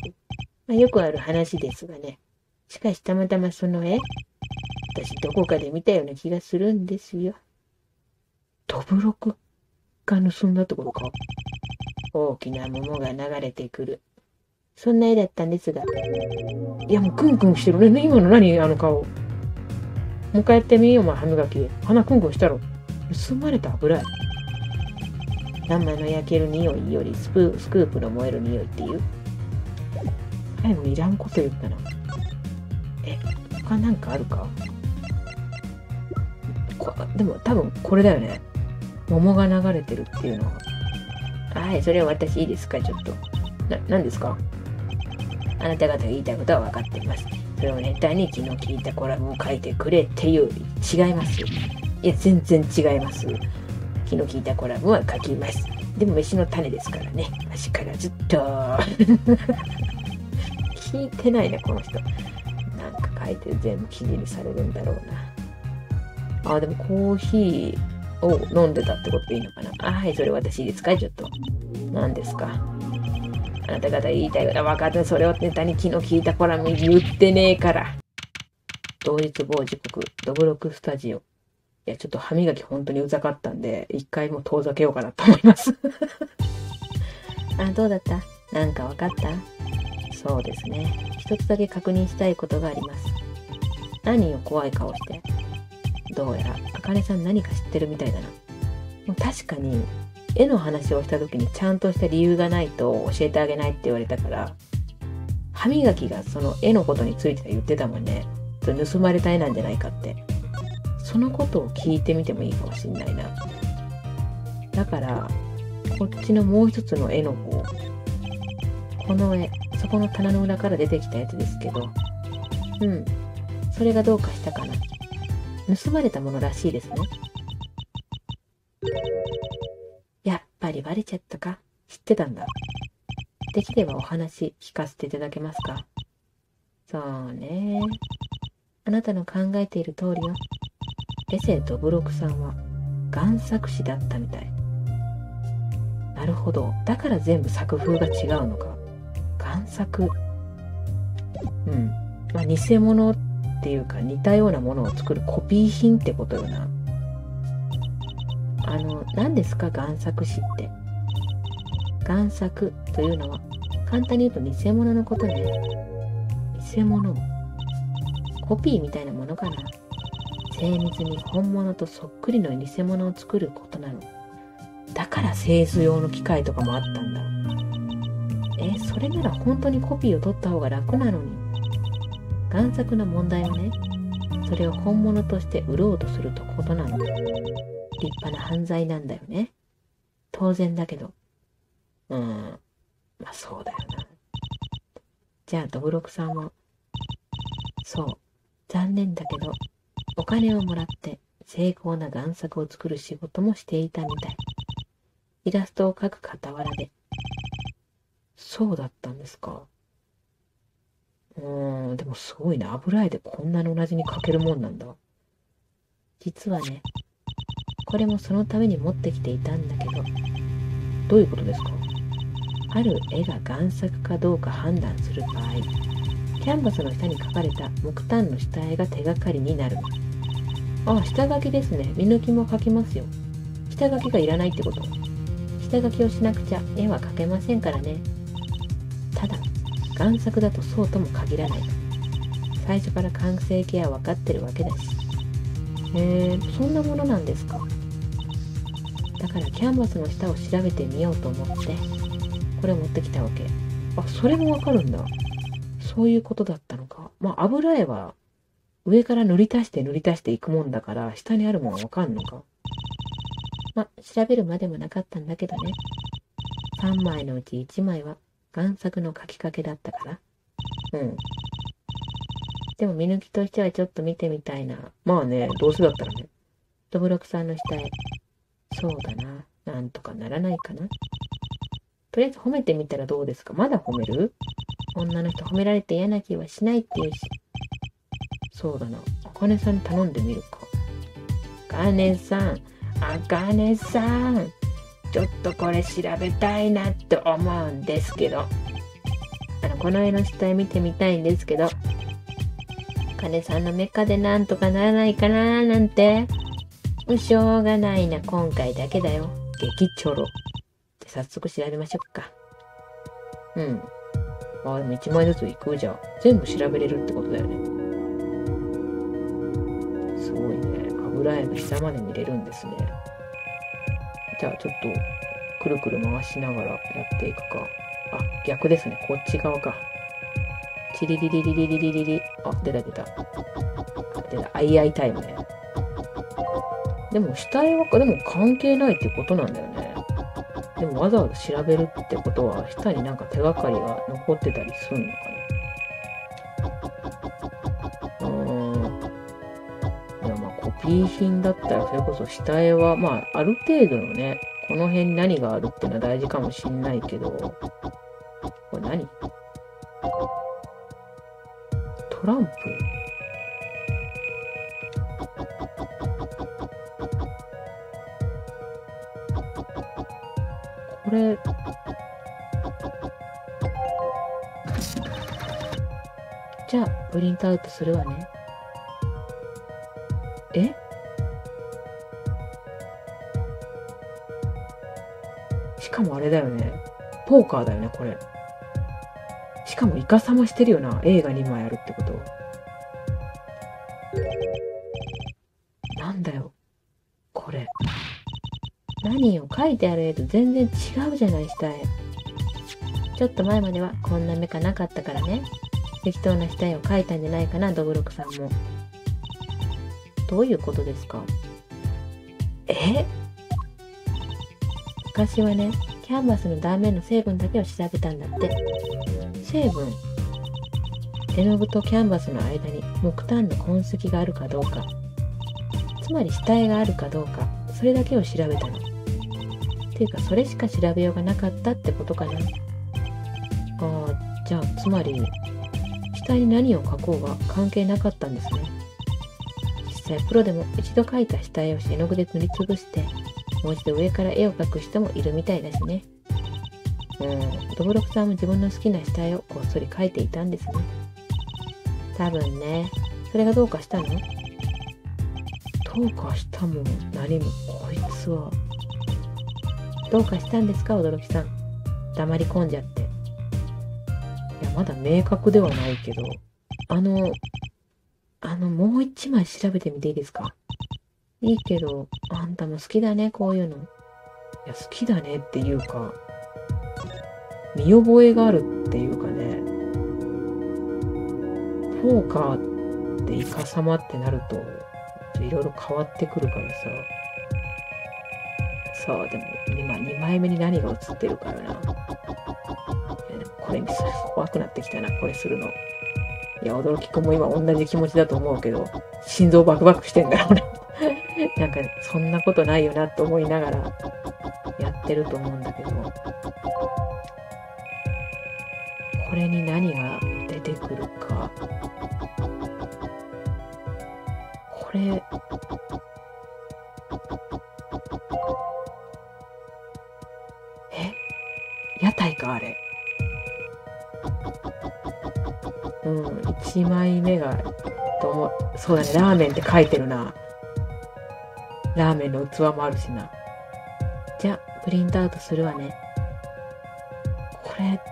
よくある話ですがね。しかしたまたまその絵、私どこかで見たような気がするんですよ。ドブロクが盗んだってことか？大きな桃が流れてくる。そんな絵だったんですが。いやもうクンクンしてるね。今の何あの顔。もう一回やってみよう、歯磨きで。鼻クンクンしたろ。盗まれた油絵。生の焼ける匂いよりスクープの燃える匂いっていう。最後にいらんこと言ったな。 他なんかあるか？でも多分これだよね。桃が流れてるっていうのは。はい、それは私いいですか？ちょっと。何ですか？あなた方が言いたいことは分かっています。それをネタに昨日聞いたコラムを書いてくれっていう、違います。いや、全然違います。昨日聞いたコラムは書きます。でも飯の種ですからね。足からずっと。聞いてないね、この人。なんか書いて全部記事にされるんだろうな。でもコーヒーを飲んでたってことでいいのかな。はい、それ私いいですか？ちょっと。何ですか？あなた方言いたいことは分かった。それをネタに昨日聞いたコラム言ってねえから。同日某時刻、ドブロクスタジオ。いや、ちょっと歯磨き本当にうざかったんで、一回もう遠ざけようかなと思います。どうだった？なんか分かった？そうですね。一つだけ確認したいことがあります。何よ、怖い顔して。どうやら、あかねさん何か知ってるみたいだな。もう確かに、絵の話をした時にちゃんとした理由がないと教えてあげないって言われたから、歯磨きがその絵のことについて言ってたもんね。盗まれた絵なんじゃないかって。そのことを聞いてみてもいいかもしんないな。だから、こっちのもう一つの絵の方。この絵、そこの棚の裏から出てきたやつですけど、それがどうかしたかな。盗まれたものらしいですね。やっぱりバレちゃったか。知ってたんだ。できればお話聞かせていただけますか。そうね。あなたの考えている通りよ。レセ・ドブロクさんは贋作師だったみたい。なるほど。だから全部作風が違うのか。贋作。偽物っていうか似たようなものを作るコピー品ってことよな。何ですか、贋作師って。贋作というのは簡単に言うと偽物のことね。偽物。コピーみたいなものかな。精密に本物とそっくりの偽物を作ることなの。だから製図用の機械とかもあったんだ。それなら本当にコピーを取った方が楽なのに。贋作の問題はね、それを本物として売ろうとすることなの。立派な犯罪なんだよね。当然だけど。そうだよな。じゃあ、ドブロクさんは、そう、残念だけど、お金をもらって精巧な贋作を作る仕事もしていたみたい。イラストを描く傍らで。そうだったんですか。でもすごいね。油絵でこんなに同じに描けるもんなんだ。実はね、これもそのために持ってきていたんだけど、どういうことですか？ある絵が贋作かどうか判断する場合、キャンバスの下に描かれた木炭の下絵が手がかりになる。下書きですね。見抜きも描きますよ。下書きがいらないってこと？下書きをしなくちゃ絵は描けませんからね。ただ、贋作だとそうとも限らない。最初から完成形は分かってるわけだし。そんなものなんですか。だからキャンバスの下を調べてみようと思って、これを持ってきたわけ。それもわかるんだ。そういうことだったのか。油絵は上から塗り足していくもんだから、下にあるもんはわかんのか。調べるまでもなかったんだけどね。3枚のうち1枚は贋作の書きかけだったから。でも見抜きとしてはちょっと見てみたいな。どうせだったらね。ドブロクさんの下へ。そうだな。なんとかならないかな。とりあえず褒めてみたらどうですか？まだ褒める？女の人褒められて嫌な気はしないって言うし。そうだな。あかねさんに頼んでみるか。あかねさん。ちょっとこれ調べたいなって思うんですけど。この絵の下絵見てみたいんですけど。あかねさんのメカでなんとかならないかななんて。しょうがないな。今回だけだよ。激チョロ。早速調べましょうか。でも1枚ずついくじゃん。全部調べれるってことだよね。すごいね。油絵の下まで見れるんですね。じゃあちょっとくるくる回しながらやっていくか。逆ですね。こっち側か。チリリリリリリリリリ。出た。 ってた。あいあいタイムね。でも死体は、でも関係ないってことなんだよね。でもわざわざ調べるってことは、下になんか手がかりが残ってたりするのかな。いや、まあコピー品だったら、それこそ下絵は、まあある程度のね、この辺に何があるっていうのは大事かもしんないけど、これ何？トランプ？これ、じゃあ、プリントアウトするわね。え？しかもあれだよね。ポーカーだよね、これ。しかもイカサマしてるよな。映画2枚あるってこと。なんだよ、これ。何よ、書いてある絵と全然違うじゃない、下絵。ちょっと前まではこんな目かなかったからね。適当な下絵を描いたんじゃないかな、どぶろくさんも。どういうことですか？昔はね、キャンバスの断面の成分だけを調べたんだって。成分？絵の具とキャンバスの間に木炭の痕跡があるかどうか。つまり下絵があるかどうか、それだけを調べたの。っていうか、それしか調べようがなかったってことかな。じゃあ、つまり、下に何を描こうが関係なかったんですね。実際プロでも一度描いた下絵を絵の具で塗りつぶして、もう一度上から絵を描く人もいるみたいだしね。どぶろくさんも自分の好きな下絵をこっそり描いていたんですね。多分ね。それがどうかしたの？どうかしたも何も、こいつは。どうかしたんですか、驚きさん。黙り込んじゃって。いや、まだ明確ではないけど、もう一枚調べてみていいですか？いいけど、あんたも好きだね、こういうの。いや、好きだねっていうか、見覚えがあるっていうかね、ポーカーってイカ様ってなると、いろいろ変わってくるからさ。さあ、でも、2枚目に何が映ってるからな。これにする怖くなってきたな、これするの。いや、驚きくんも今同じ気持ちだと思うけど、心臓バクバクしてんだろうな。なんか、そんなことないよなって思いながらやってると思うんだけど、これに何が出てくるか。これ、屋台か、あれ。1枚目が、そうだね、ラーメンって書いてるな。ラーメンの器もあるしな。じゃあ、プリントアウトするわね。これ、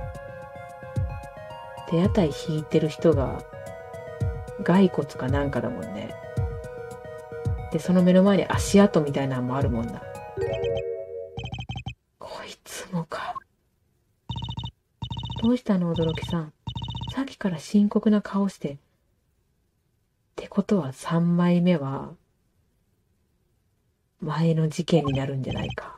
で、屋台引いてる人が、骸骨かなんかだもんね。で、その目の前に足跡みたいなのもあるもんな。こいつもか。どうしたの、驚きさん。さっきから深刻な顔して。ってことは3枚目は、前の事件になるんじゃないか。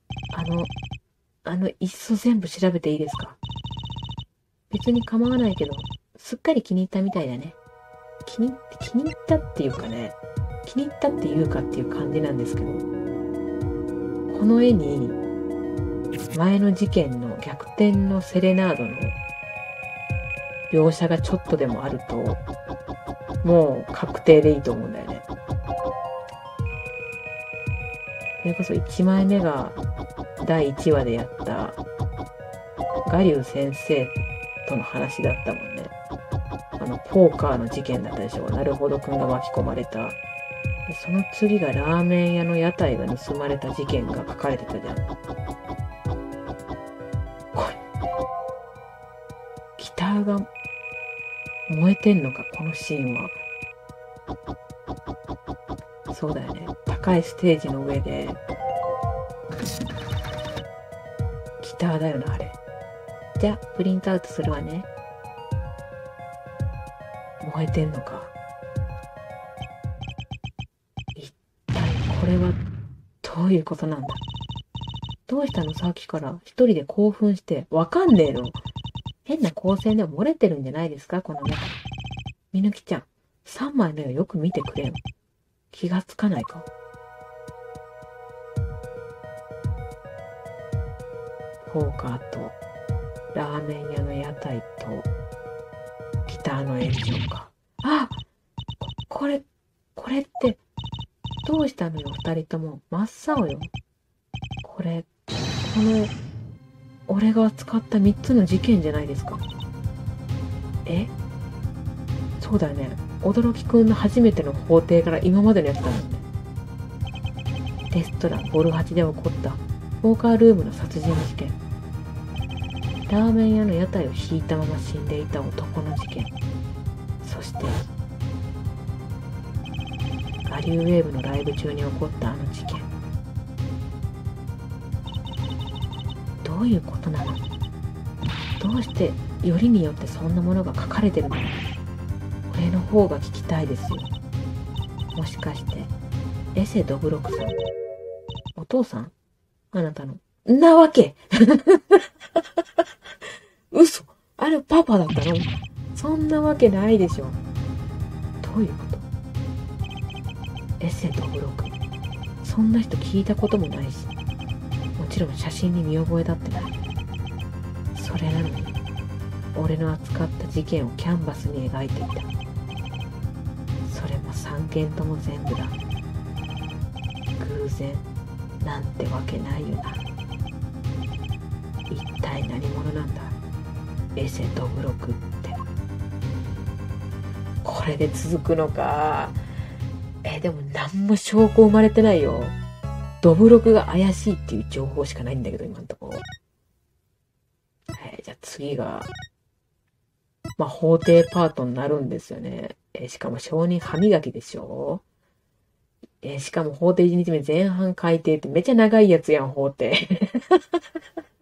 いっそ全部調べていいですか？別に構わないけど、すっかり気に入ったみたいだね。気に入ったっていうかね、気に入ったっていうかっていう感じなんですけど、この絵に、前の事件の逆転のセレナードの描写がちょっとでもあると、もう確定でいいと思うんだよね。それこそ1枚目が第1話でやったガリュウ先生との話だったもんね。ポーカーの事件だったでしょ。なるほどくんが巻き込まれた。でその次がラーメン屋の屋台が盗まれた事件が書かれてたじゃん。これ、ギターが燃えてんのか、このシーンは。そうだよね。高いステージの上で、ギターだよな、あれ。じゃあ、プリントアウトするわね。燃えてんのか。 れはどういうことなんだ。どうしたのさっきから一人で興奮して。わかんねえの。変な光線でも漏れてるんじゃないですかこの目から。みぬきちゃん、3枚の絵をよく見てくれよ。気がつかないか。ポーカーと、ラーメン屋の屋台と、ギターの演奏か。あ、これって、どうしたのよ二人とも。真っ青よ。この絵、俺が扱った3つの事件じゃないですか。え？そうだよね。驚きくんの初めての法廷から今までのやつだもんね。レストランボル8で起こったポーカールームの殺人事件。ラーメン屋の屋台を引いたまま死んでいた男の事件。そしてガリューウェーブのライブ中に起こったあの事件。どういうことなの？どうしてよりによってそんなものが書かれてるの？俺の方が聞きたいですよ。もしかしてエセドブロクさん、お父さん？あなたの。なわけ嘘。あれパパだったの？そんなわけないでしょ。どういうこと？エセドブロク、そんな人聞いたこともないし、もちろん写真に見覚えだってない。それなのに俺の扱った事件をキャンバスに描いていた。それも3件とも全部だ。偶然なんてわけないよな。一体何者なんだエセドブロクって。これで続くのか。でも何も証拠生まれてないよ。ドブロクが怪しいっていう情報しかないんだけど今んとこ。じゃあ次が法廷パートになるんですよね。しかも証人歯磨きでしょ。しかも法廷1日目前半改定ってめっちゃ長いやつやん法廷